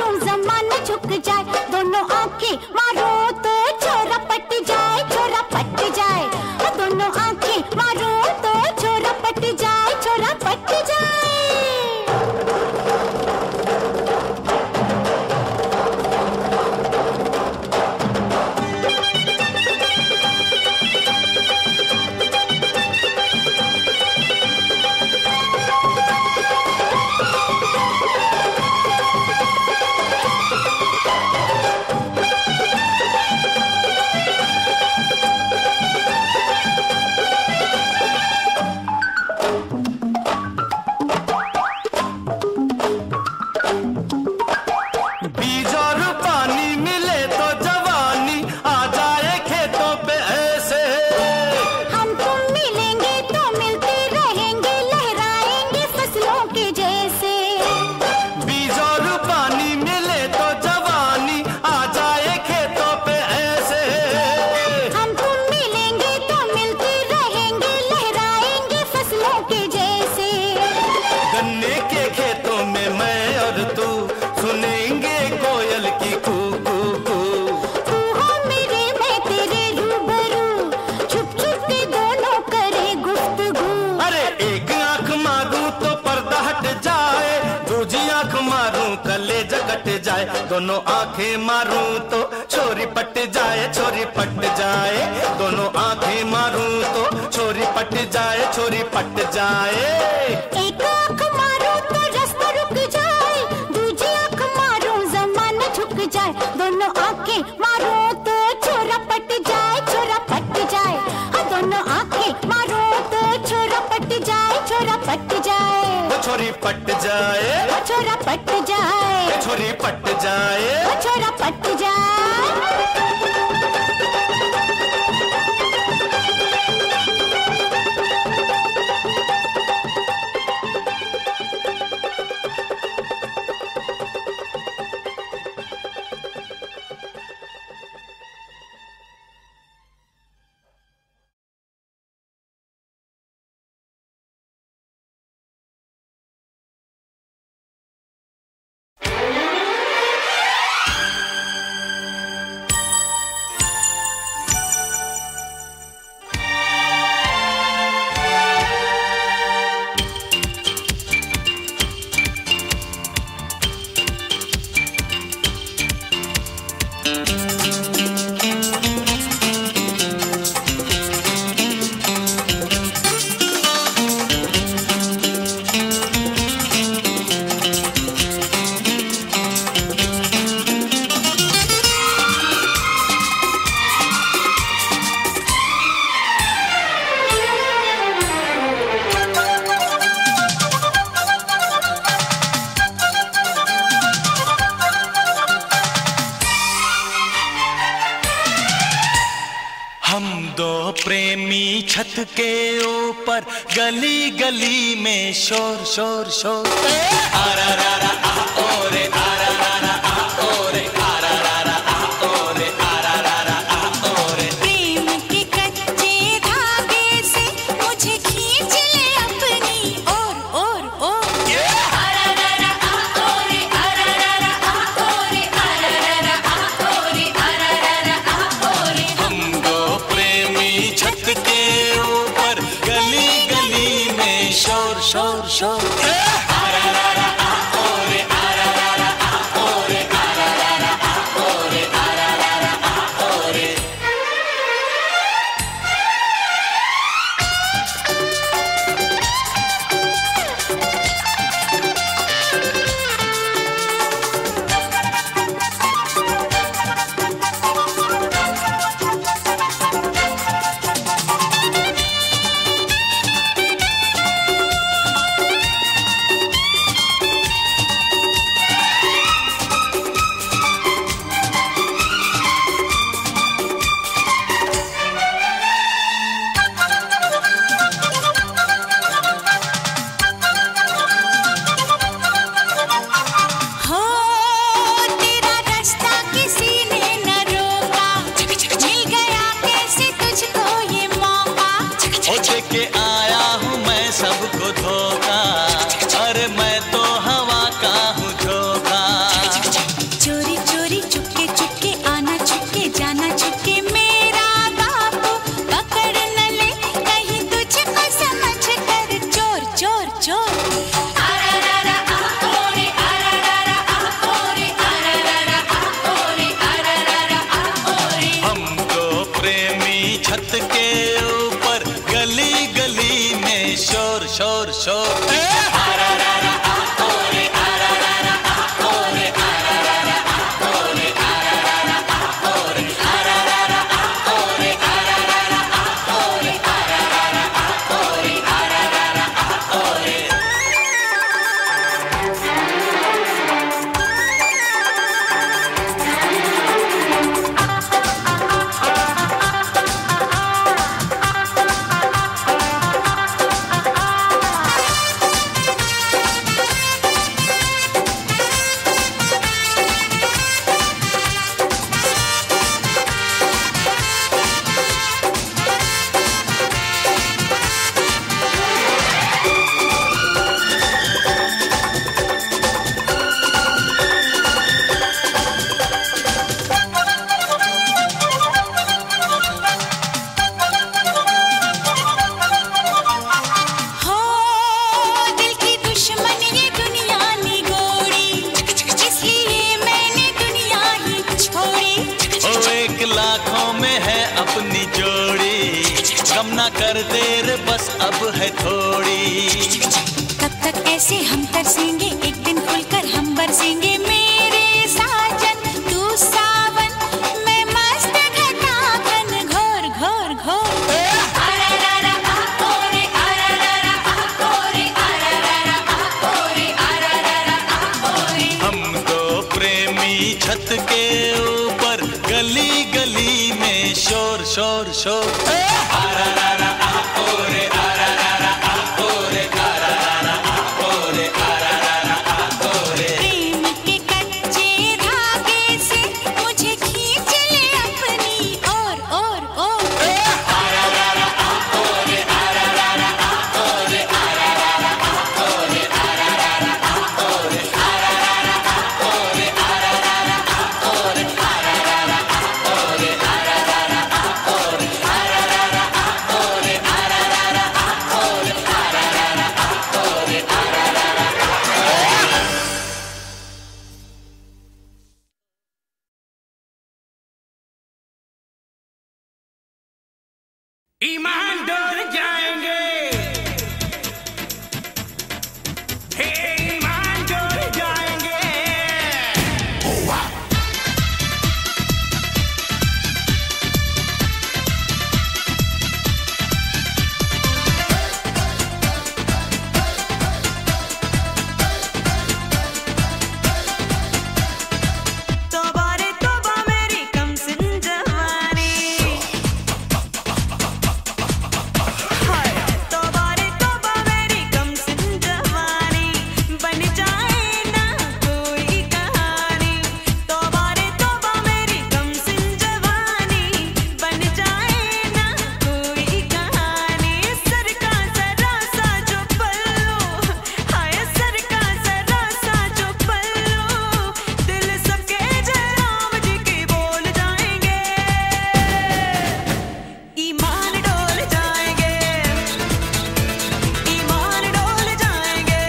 तो पर्दा हट जाए, दूजी आंख मारूं कलेजा कट जाए, दोनों आंखें मारूं तो छोरी पट जाए, छोरी पट जाए, दोनों आंखें मारूं तो छोरी पट जाए, छोरी पट जाए। एक आंख मारूं तो रास्ता रुक जाए, दूजी आंख मारूं जमाना झुक जाए, दोनों आंखें मारूं तो छोरा पट जाए, छोरा पट जाए, हाँ दोनों आंखें मारूं तो छोरा पट जाए, छोरा पट जाए, वो छोरी पट जाए, वो छोरा पट जाए, छोरी पट जाए, वो छोरा पट जाए। छत के ऊपर गली गली में शोर शोर शोर, आरा रा रा आ ओरे, आरा रा रा आ ओरे, आरा रा रा आ ओरे, आरा रा रा आ ओरे। प्रेम के कच्चे धागे से मुझे खींच ले अपनी ओर ओर ओर, आरा रा रा आ ओरे, आरा रा रा आ ओरे, आरा रा रा आ ओरे, आरा रा रा आ ओरे। हम दो प्रेमी छत के ऊपर गली गली में शोर शोर शोर, आरा रा रा आ ओरे, आरा रा रा आ ओरे, आरा रा रा आ ओरे, आरा रा रा आ ओरे। हो तेरा रास्ता किसी ने न रोका, मिल गया कैसे तुझको ये मौका। ओ देके आया हूँ मैं सबको धोखा, अरे मैं तो हवा का हूँ झोंका। चोरी चोरी चुपके चुपके आना चुपके जाना चुपके, मेरा बापू पकड़ न ले कहीं तुझको समझ कर चोर चोर चोर, आरा रा रा आ ओरे, आरा रा रा आ ओरे, आरा रा रा आ ओरे, आरा रा रा आ ओरे। हम दो प्रेमी छत के ऊपर गली गली में शोर शोर शोर, आरा रा रा आ ओरे, आरा रा रा आ ओरे, आरा रा रा आ ओरे, आरा रा रा आ ओरे, आरा रा रा आ ओरे, आरा रा रा आ ओरे, आरा रा रा आ ओरे, आरा रा रा आ ओरे। कर देर बस अब है थोड़ी। कब तक ऐसे हम तरसेंगे, एक दिन खुलकर हम बरसेंगे मेरे साजन, तू सावन मैं मस्त घटा घन घोर घोर घोर। आरारारा आकोरे आरारारा आकोरे आरारारा आकोरे आरारारा आकोरे। हम दो प्रेमी छत के ऊपर गली गली में शोर शोर शोर। आरारारा आकोरे आरारारा आकोरे आरारारा आकोरे आरारारा आकोरे। प्रेम के कच्चे धागे से मुझे खींच ले अपनी ओर ओर ओर। आरारारा आकोरे आरारारा आकोरे आरारारा आकोरे आरारारा आकोरे आरारारा आकोरे आरारारा आकोरे आरारारा आकोरे आरारारा आकोरे आरारारा आकोरे आरारारा आकोरे आरारारा आकोरे आरारारा। ईमान डोल जाएंगे, हे ईमान डोल जाएंगे। तौबा रे तौबा मेरी कमसिन जवानी, हाय तौबा रे तौबा मेरी कमसिन जवानी, बन जाए ना कोई कहानी। तौबा रे तौबा मेरी कमसिन जवानी, बन जाए ना कोई कहानी। सर का जरा सा जो पल्लू, हाय सर का जरा सा जो पल्लू, दिल सबके जराम जी के बोल जाएंगे, ईमान डोल जाएंगे, ईमान डोल जाएंगे।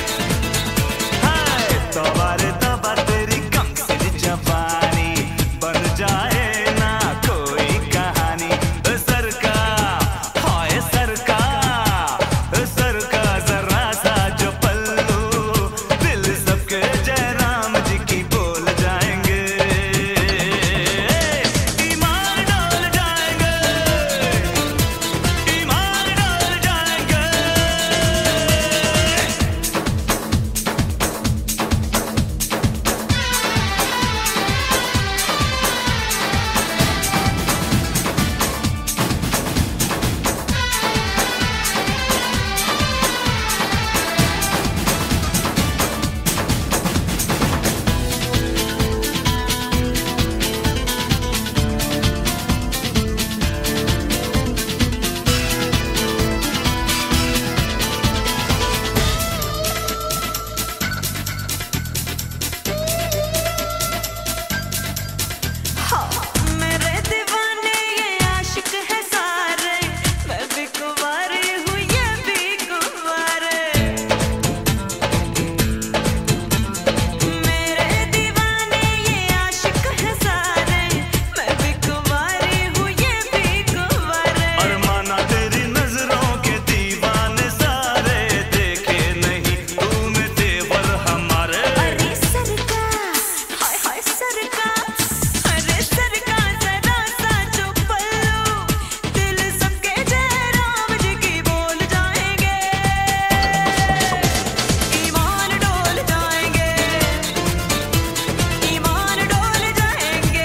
हाय तौबा रे तौबा तेरी कमसिन जवानी, बन जाए ना कोई कहानी। सर का हाय सर का सर का जरा सा जो पल्लू, दिल सबके जयराम जी की बोल जाएंगे, ईमान डोल जाएंगे, ईमान डोल जाएंगे। मेरे दीवाने ये आशिक है सारे, मैं भी कुंवारी हूँ ये भी कुंवारे। मेरे दीवाने ये आशिक है सारे, मैं भी कुंवारी हूँ ये भी कुंवारे। और माना तेरी नजरों के दीवाने सारे, देखे नहीं तूने तेवर हमारे। अरे सर का हाय हाय सर का, अरे सर का जरा सा जो पल्लू, दिल सबके जयराम जी की बोल जाएंगे, ईमान डोल जाएंगे, ईमान डोल जाएंगे।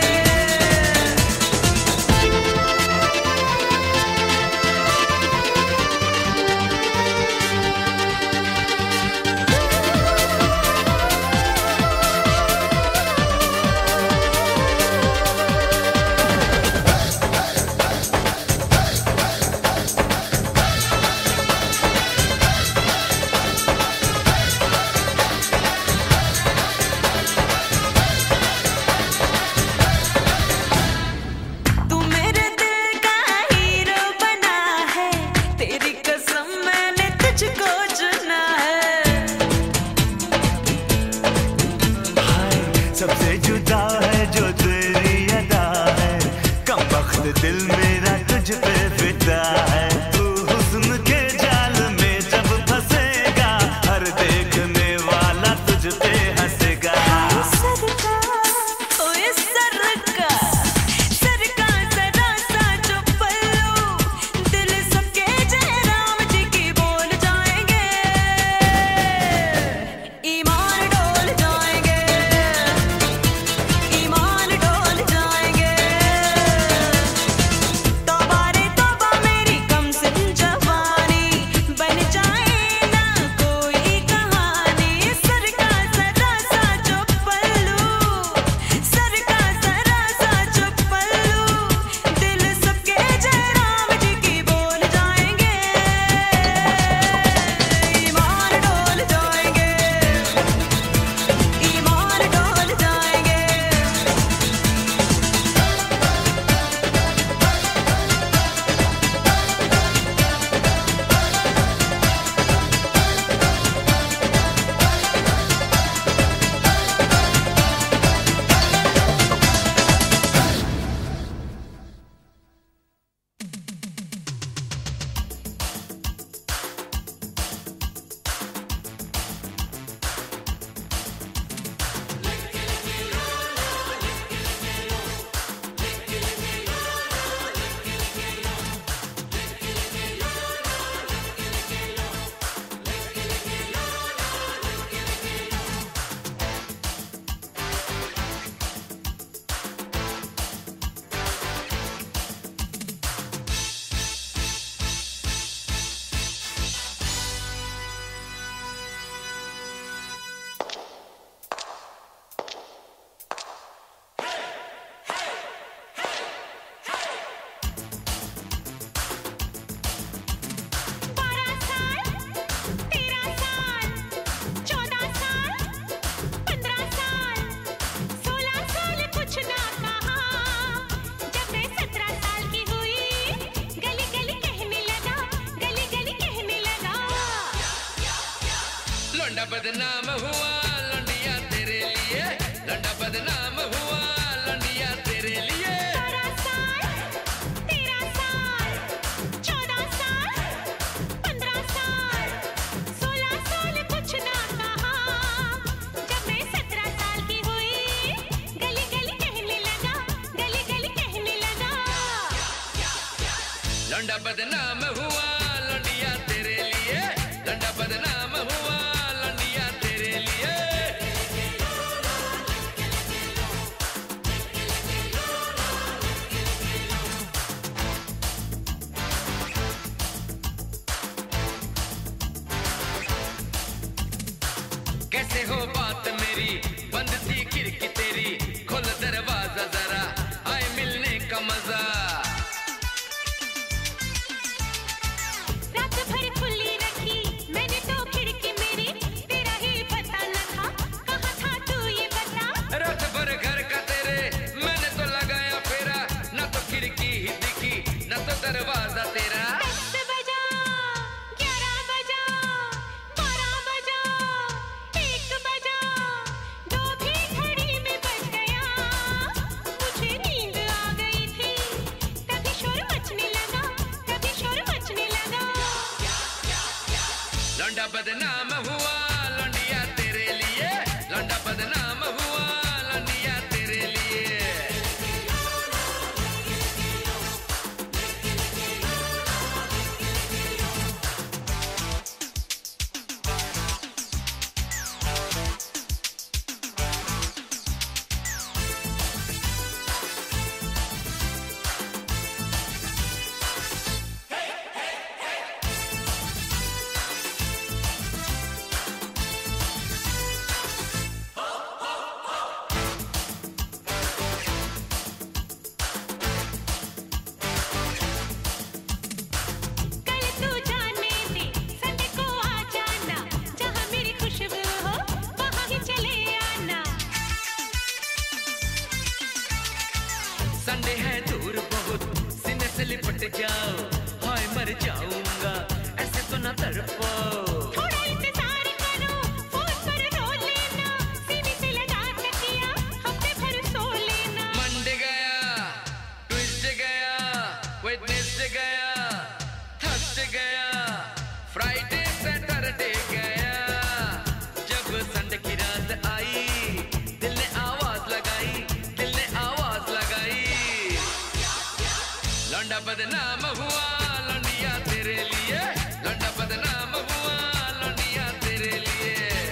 तू मेरे दिल का हीरो बना है, तेरी कसम मैंने तुझको चुना है। हाय सबसे जुदा है जो तेरी अदा है, कम वक्त दिल मेरा तुझ पे फिदा है। तू लौंडा बदनाम हुआ लौंडिया तेरे लिए, लौंडा बदनाम हुआ लौंडिया तेरे लिए। बारह साल, तेरह साल, चौदह साल, पंद्रह साल, सोलह साल कुछ ना कहा। जब मैं सत्रह साल की हुई, गली गली कहने लगा, गली गली कहने लगा। लौंडा बदनाम हुआ लौंडिया तेरे लिए, लौंडा बदनाम हुआ लौंडिया तेरे लिए। कैसे हो बात मेरी, बंद थी खिड़की तेरी, खोल दरवाजा जरा, आए मिलने का मजा। रात भर खुली रखी मैंने तो खिड़की मेरी, तेरा ही पता न था, कहाँ था तू ये बता। रात भर घर का तेरे मैंने तो लगाया फेरा, न तो खिड़की ही दिखी न तो दरवाजा तेरा। दस बजा, ग्यारह बजा, बारह बजा, एक बजा, दो भी घड़ी में बज गया। मुझे नींद आ गई थी, तभी शोर मचने लगा, तभी शोर मचने लगा। लौंडा बदनाम हुआ लौंडिया तेरे लिए, लौंडा बदनाम हुआ लौंडिया तेरे लिए। कल तू जाने दे, संडे को आ जाना, जहाँ मेरी खुशबू हो वहाँ ही चले आना। संडे है दूर बहुत, सीने से लिपट जाओ, हाय मर जाऊंगा ऐसे तो ना तड़पो। थोड़ा इंतजार करो, फोन पर रो लेना, सीने से लगा तकिया, हफ्ते भर सो लेना। मंडे गया, ट्यूसडे गया, वेडनेसडे गया, थर्सडे गया, फ्राइडे सैटरडे गया। जब संडे की रात आई, दिल ने आवाज लगाई, दिल ने आवाज लगाई। लौंडा बदनाम हुआ लौंडिया तेरे लिए, लौंडा बदनाम हुआ लौंडिया तेरे लिए।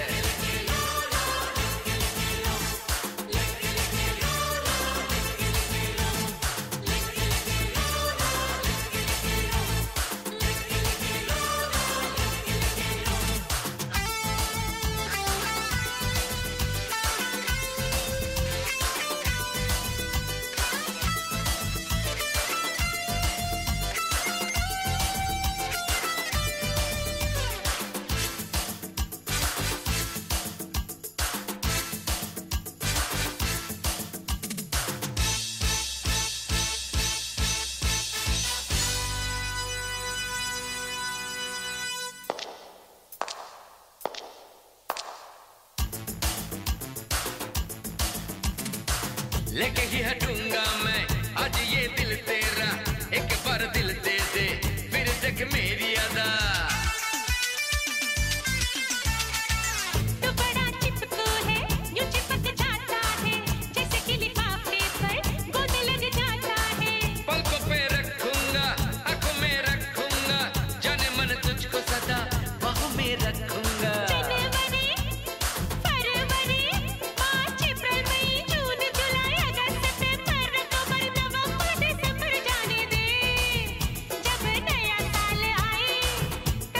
लेके ही हटूंगा मैं आज ये दिल तेरा, एक बार दिल दे दे फिर देख मेरी अदा। तू बड़ा चिपकू है, यूं चिपक जाता है, जैसे कि लिफाफे पर गोद लग जाता है। पलकों पे रखूंगा, आंखों में रखूंगा, जाने मन तुझको सदा बाहों में रखूंगा। जनवरी, फरवरी, मार्च, अप्रैल, मई, जून, जुलाई, अगस्त, सितंबर, अक्टूबर, नवंबर, दिसंबर जाने दे। जब नया साल आए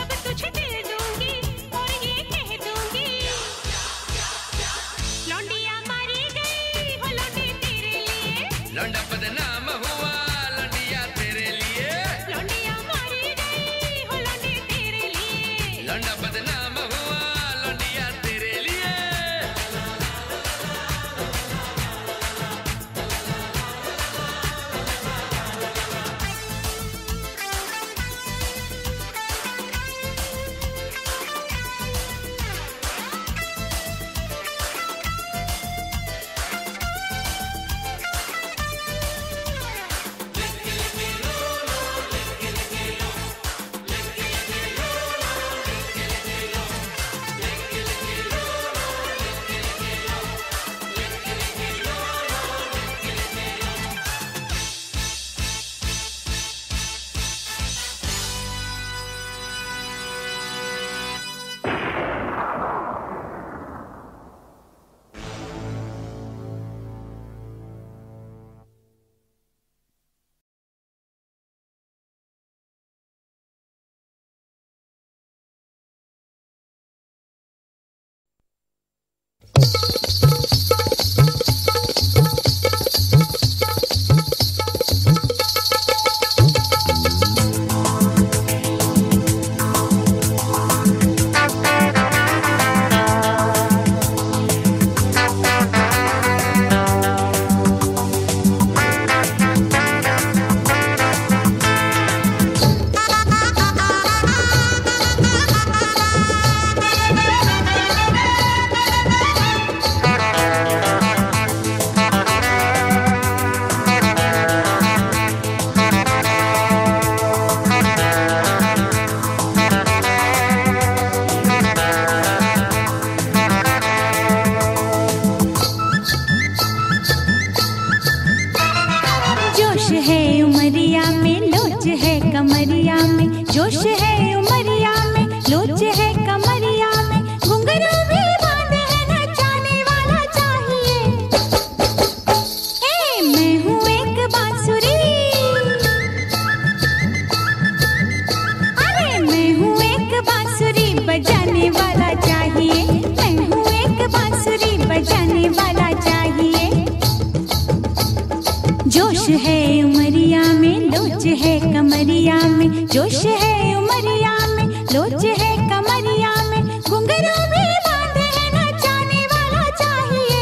जोश है उमरिया में, लोच है कमरिया में, घुंघरू भी बांधे है, नचाने वाला चाहिए।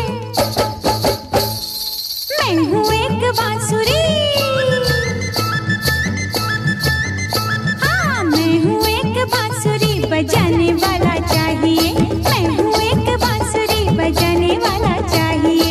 मैं हूँ एक बांसुरी, हाँ मैं हूँ एक बांसुरी बजाने वाला चाहिए। मैं हूँ एक बांसुरी बजाने वाला चाहिए।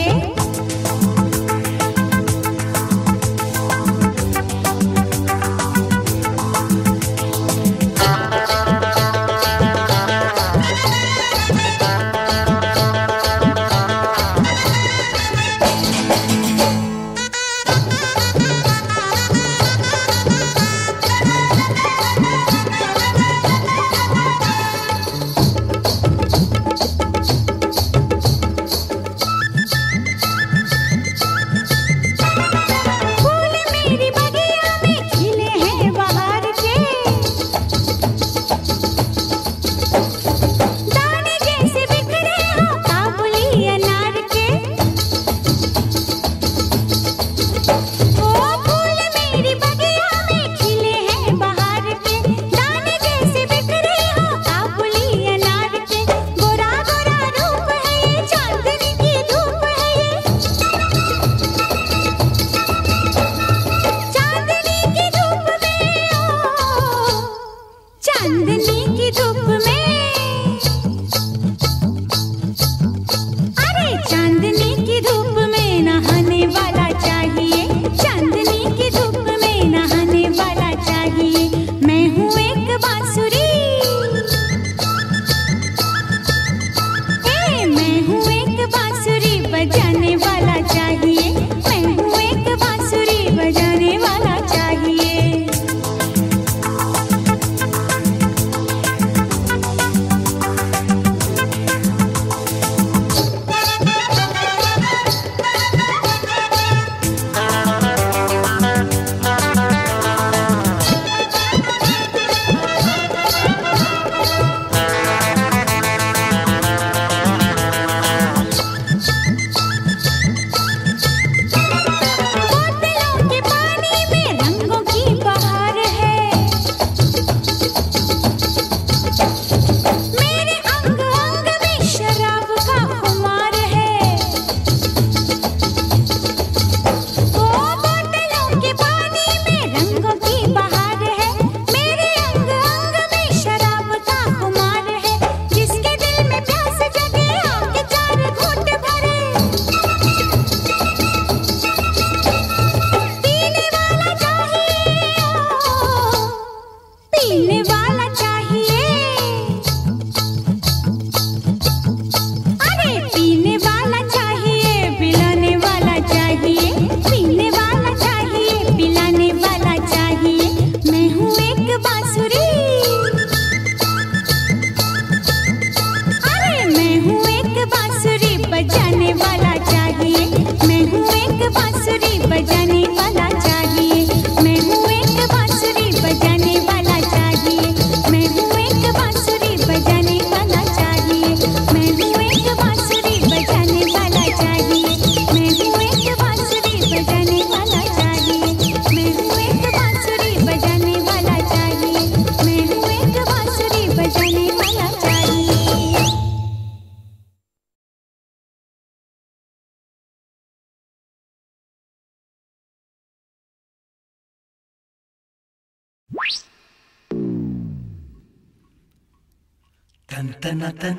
तन तना तन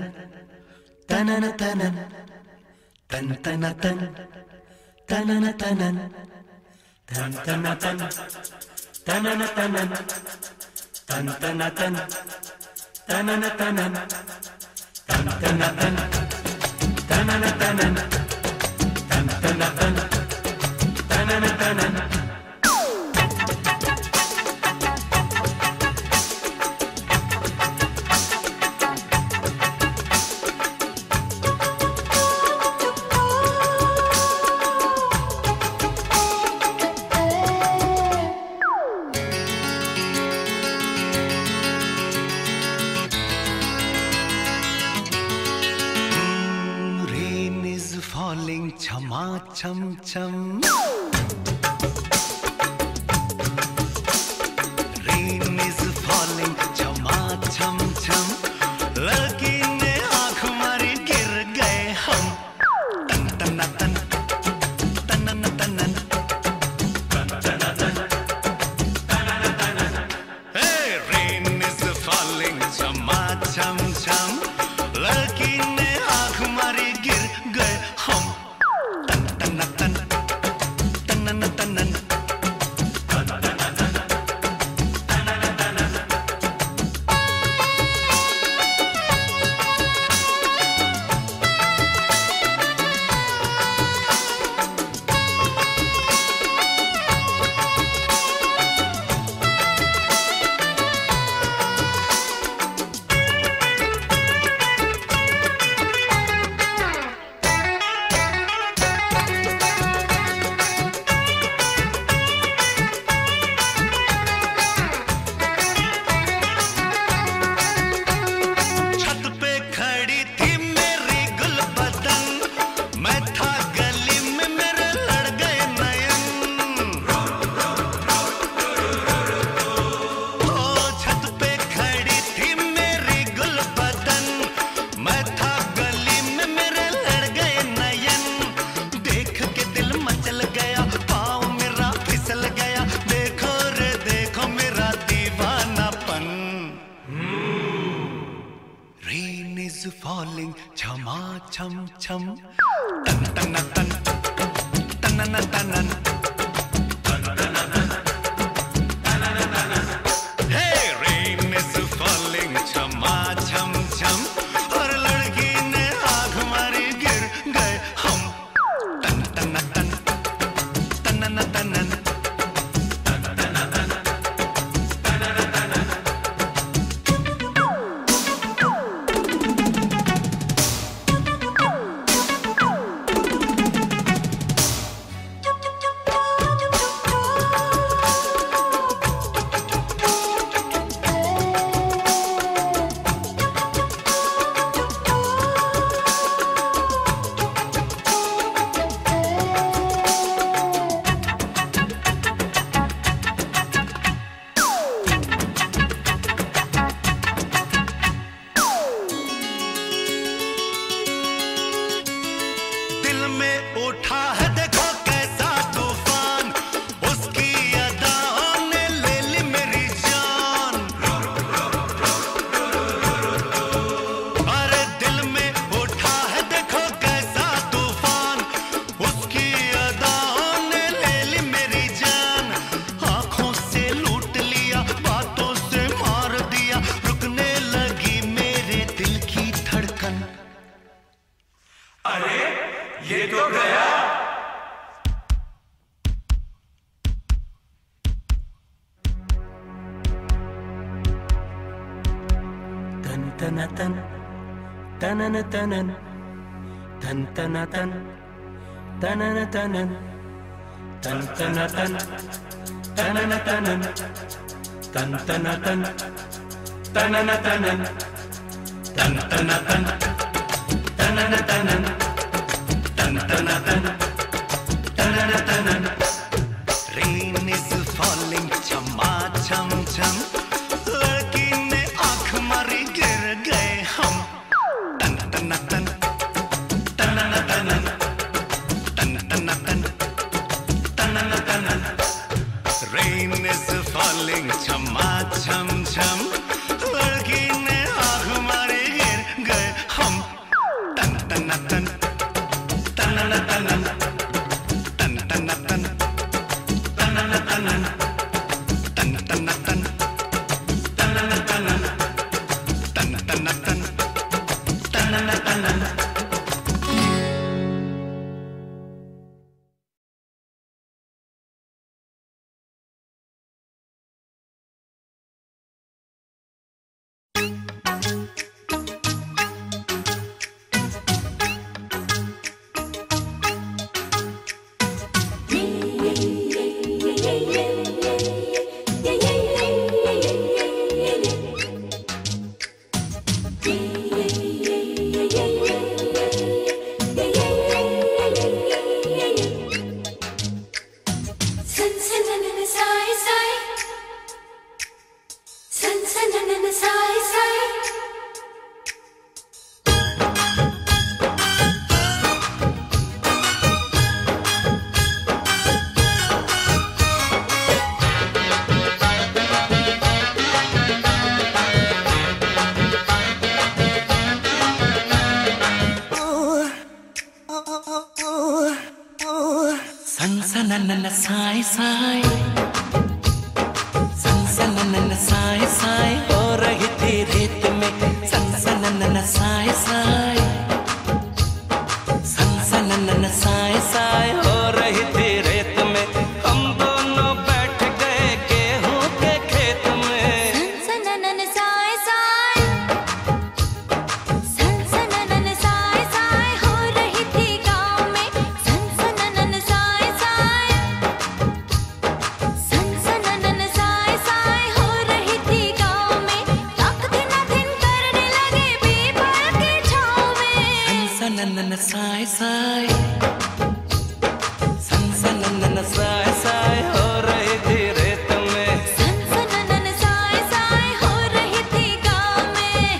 तनन तनन तन तना तन तनन तनन तन तना तन तनन तनन तन तना तन तनन तनन तन तना तन तनन तनन तन तना तन तनन तनन छमा छम छम Rain is falling, chama cham cham, tan tan tan, tan tan tan. Hey, rain is falling, chama cham cham, और लड़की ने आँख मारी गिर गए हम, tan tan tan, tan tan tan. Rain is falling, chama cham cham, लड़की ने आँख मारी गिर गए हम, tan tan tan, tan tan tan, tan tan tan, tan tan. Rain is falling, chama cham cham, लड़की ने आँख मारी गिर गए हम, tan tan tan, tan tan tan. Sai Sai सनसनन Sai Sai हो रही थी रेत में सनसनन साई साई सनसनन साई साई हो रही थी रेत में हम दोनों बैठ गए गेहूं के खेत में सनसनन साई साई सनसनन साई साई हो रही थी गाँव में सनसनन साई साई सनसनन साई साई हो रही थी गाँव में तक दिन दिन करने लगे पीपल की छाँव में सनसनन साई साई सनसनन साई साई हो रही थी रेत में सनसनन साई साई हो रही थी गाँव में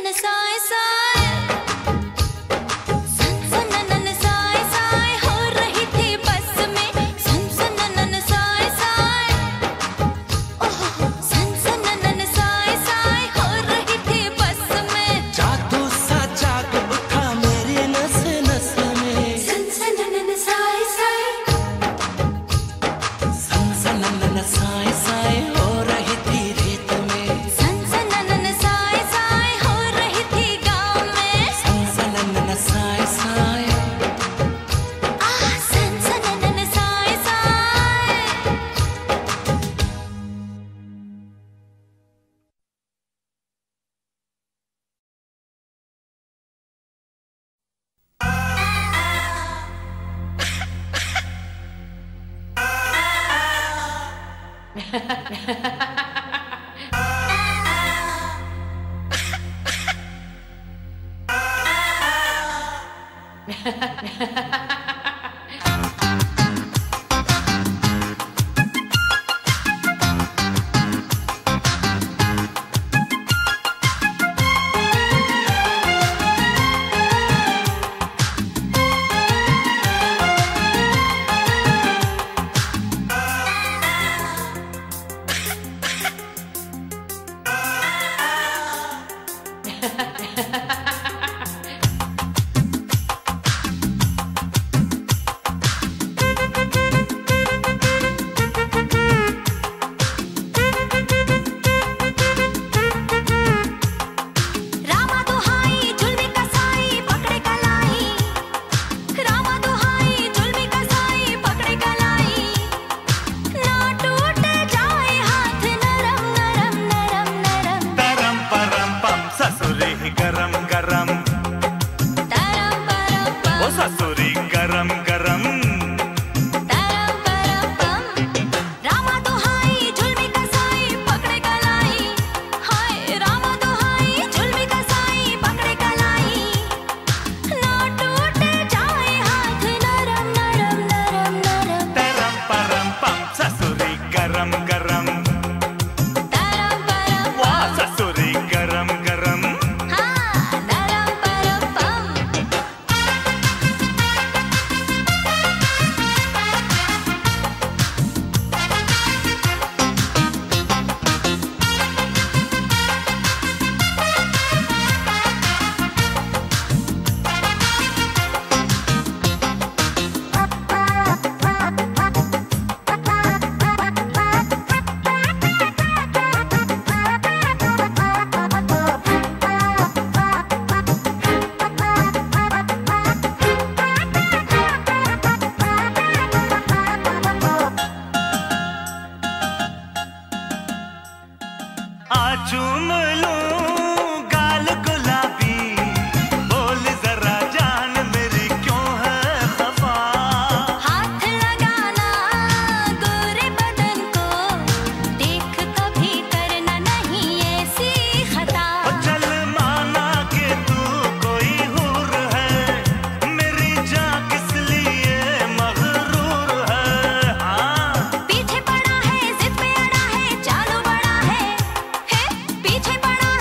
पीछे पड़ा है, जिद पे अड़ा है, चालू बड़ा है, है पीछे पड़ा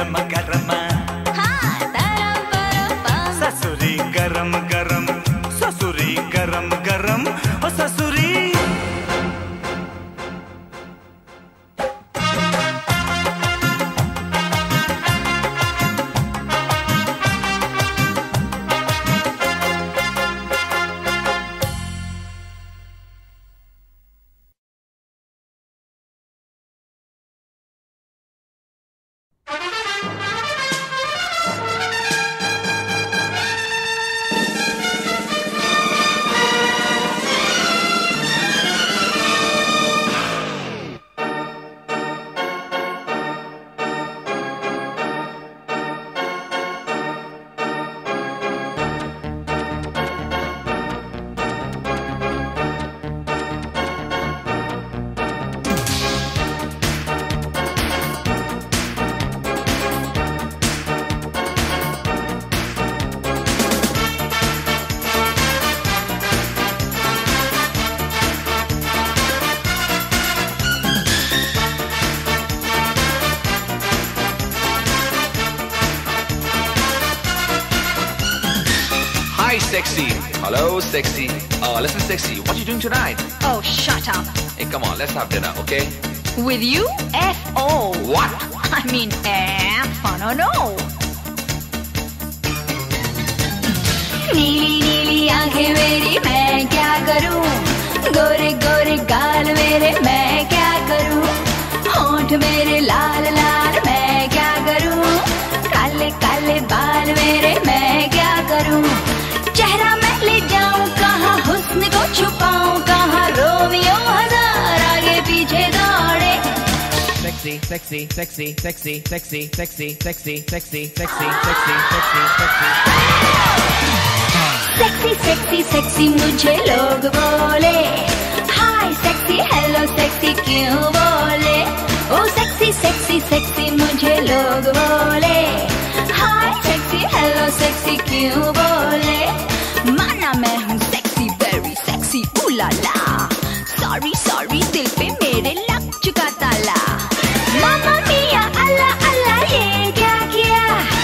गरम गरम हाँ तरम परम पम ससुरी गरम गरम ससुरी गरम गरम ओ ससुरी Sexy. Hello, sexy. Uh, listen, sexy. What are you doing tonight? Oh, shut up. Hey, come on, let's have dinner, okay? With you? F O. What? I mean, F fun or no? नीली नीली आंखें मेरी मैं क्या करूं, गोरे गोरे गाल मेरे मैं क्या करूं, होंठ मेरे लाल लाल मैं क्या करूं, काले काले बाल मेरे मैं क्या करूं, चेहरा मैं ले जाऊं कहाँ, हुस्न को छुपाऊं कहाँ, रोमियो हजार आगे पीछे दौड़े. Sexy, sexy, sexy, sexy, sexy, sexy, sexy, sexy, sexy, sexy, sexy, sexy. Sexy, sexy, sexy मुझे लोग बोले, हाय sexy, hello sexy क्यों बोले, ओ sexy, sexy, sexy मुझे लोग बोले, हाय sexy, hello sexy क्यों बोले, माना मैं हूँ sexy, very sexy, ooh la la, sorry, sorry दिल पे मेरे लग चुका ताला, मामा मिया अल्लाह अल्लाह ये क्या किया,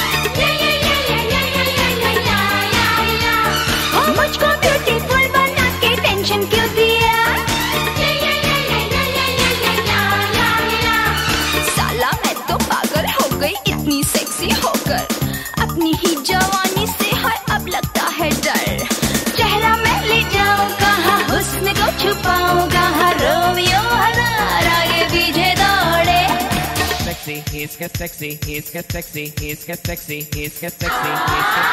मुझको ब्यूटीफुल बना के टेंशन क्यों दिया, साला मैं तो पागल हो गई इतनी सेक्सी होकर, अपनी ही जवानी से है अब लगता है डर, चेहरा मैं ले जाऊं कहाँ, हुस्न को छुपाऊं कहाँ, रोमियो हजार आगे पीछे दौड़े. Sexy, he's got sexy, he's got sexy, he's got sexy, he's got sexy, he's got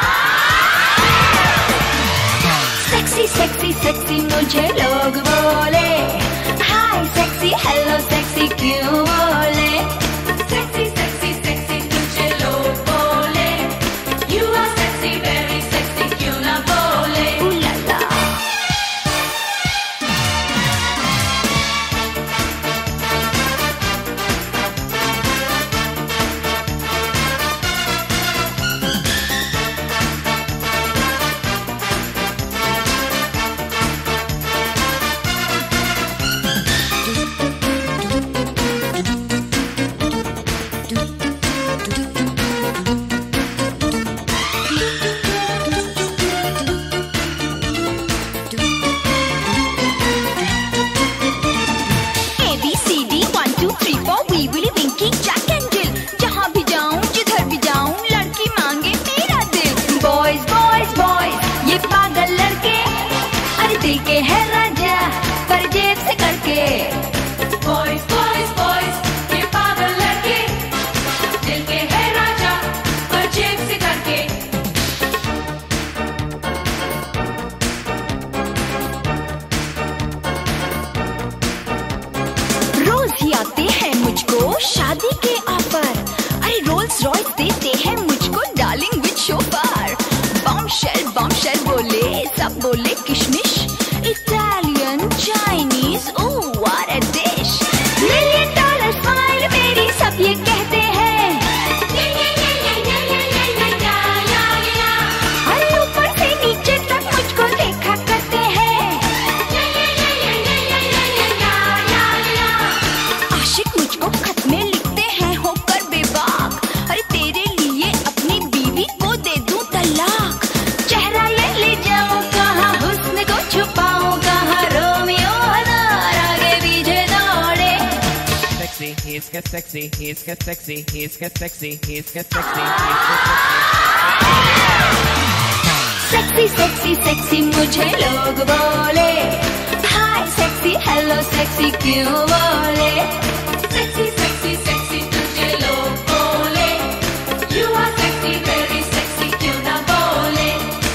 Sexy, sexy, sexy मुझे लोग बोले, हाय sexy, hello sexy क्यों बोले, sexy, sexy, sexy मुझे लोग बोले, you are sexy, very sexy क्यों ना बोले, ooh la la. he's get sexy, he's get sexy, he's get sexy, he's get sexy, he's get sexy, sexy, sexy मुझे लोग बोले, हाय sexy, hello sexy क्यों बोले? Sexy, sexy, sexy तुझे लोग बोले, you are sexy, very sexy क्यों ना बोले?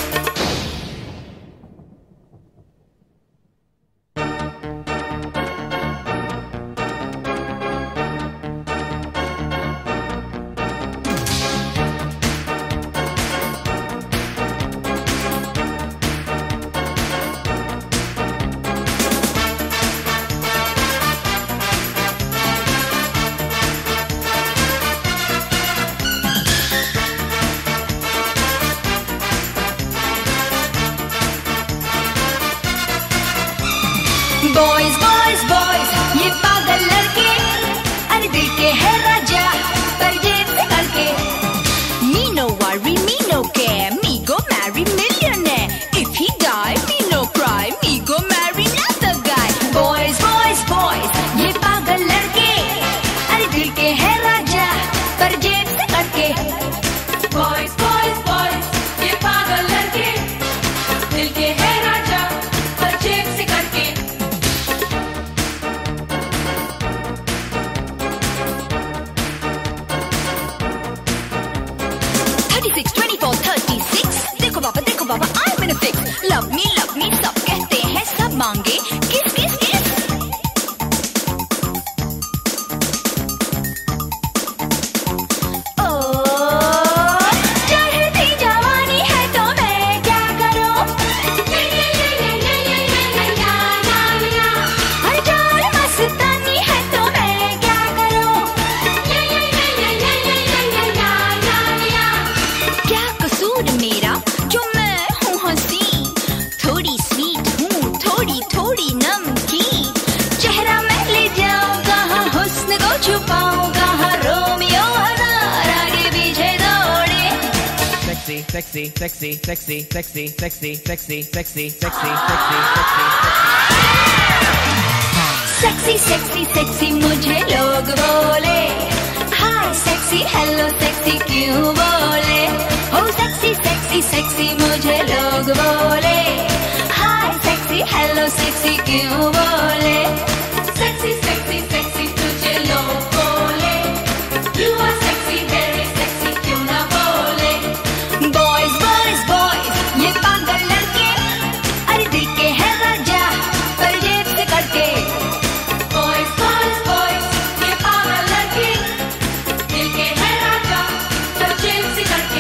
Boys, boys, boys, ये पागल लड़के, अरे दिल के है राजा, पर जेब से करके. Me no worry, me no care, me go marry millionaire. If he die, me no cry, me go marry another guy. Boys, boys, boys, ये पागल लड़के, अरे दिल के है राजा, पर जेब से करके. Boys, boys, boys, ये पागल लड़के, दिल के है राजा, पर जेब से करके. thirty-six, twenty-four, thirty-six. देखो बाबा देखो बाबा I'm in a fix. Love me love me सब कहते हैं सब मांगे किस किस किस. ओ चढ़ती जवानी है तो मैं क्या करूं? हर जान मस्तानी है तो मैं क्या करूं? क्या कसूर मेरा जो मैं हूँ हसीन, थोड़ी स्वीट हूँ थोड़ी थोड़ी नमकीन. चेहरा मैं ले जाऊँ कहाँ हुस्न को छुपाऊँ कहाँ रोमियो हजार आगे पीछे दौड़े. sexy, sexy, sexy, sexy, sexy, sexy, sexy, sexy, sexy, sexy, sexy, Sexy, sexy, sexy मुझे लोग बोले, हाय sexy, hello sexy क्यों बोले? Oh sexy, sexy, sexy मुझे लोग बोले, हाय sexy, hello sexy क्यों बोले? Sexy, sexy, sexy तुझे लोग बोले, you are sexy, very sexy क्यों ना बोले? Boys, boys, boys, ये पागल लड़के, अरे दिल के है राजा, पर जेब से करके. Boys, boys, boys, ये पागल लड़के, दिल के है राजा, पर जेब से करके.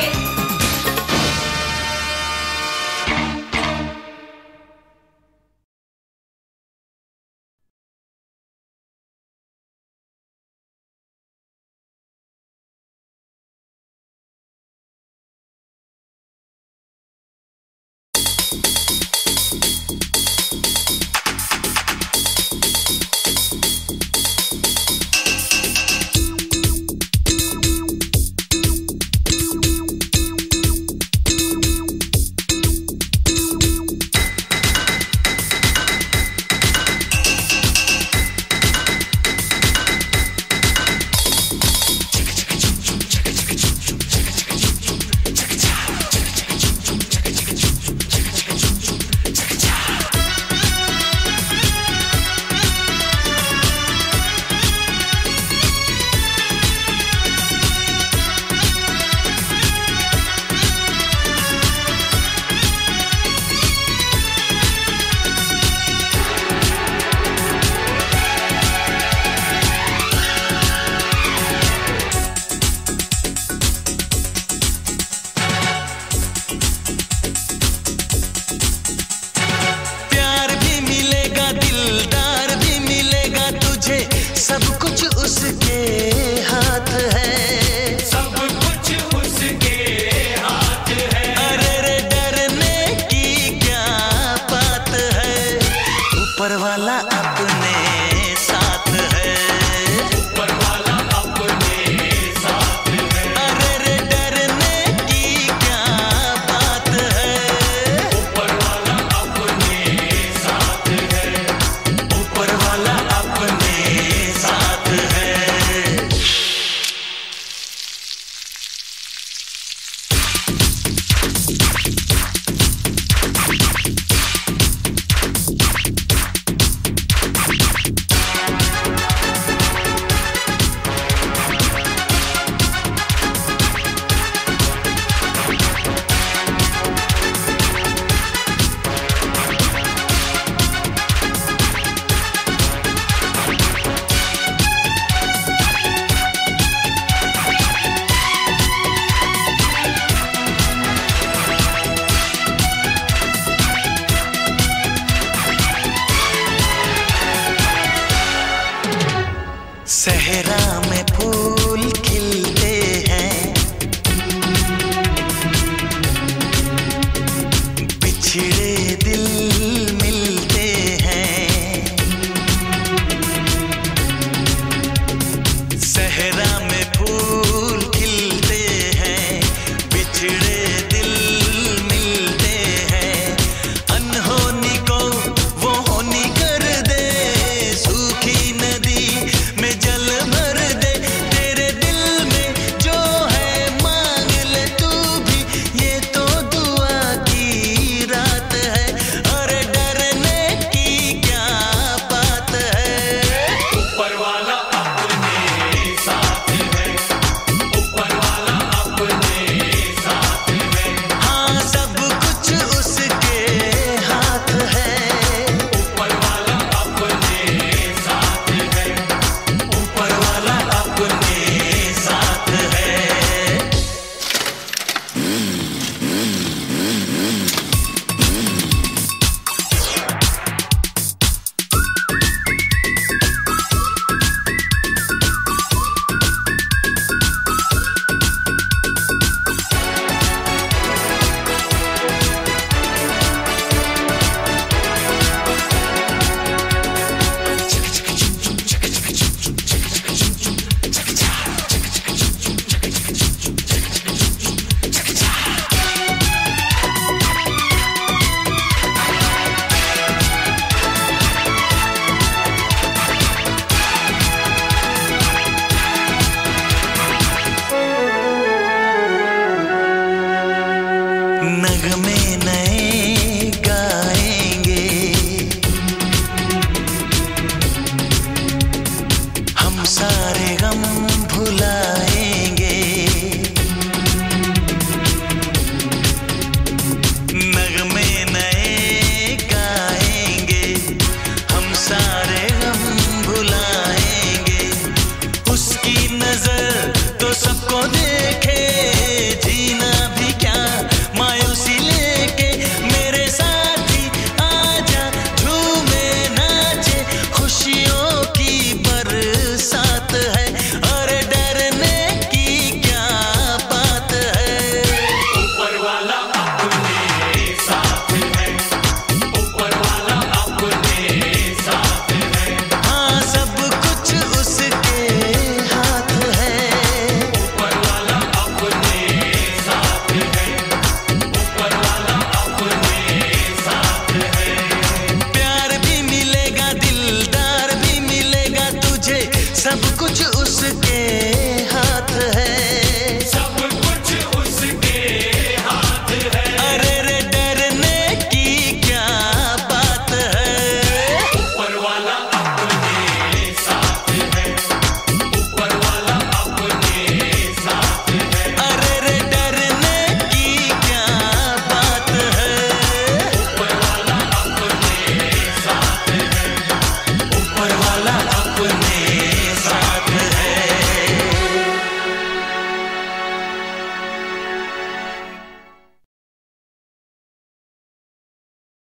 सहरा में फूल खिलते हैं, बिछड़े दिल मिलते हैं, अनहोनी को वो होनी कर दे, सूखी नदी में जल भर दे, तेरे दिल में जो है मांग ले तू भी, ये तो दुआ की रात है, और डरने की क्या बात है। ऊपर वाला अपने साथ है, ऊपर वाला अपने साथ है, हाँ सब कुछ उसके हाथ है। ऊपर वाला अपने साथ है, ऊपर वाला अपने साथ है। नगमे नए गाएंगे, हम सारे गम भुलाएंगे, नगमे नए गाएंगे, हम सारे गम भुलाएंगे, उसकी नजर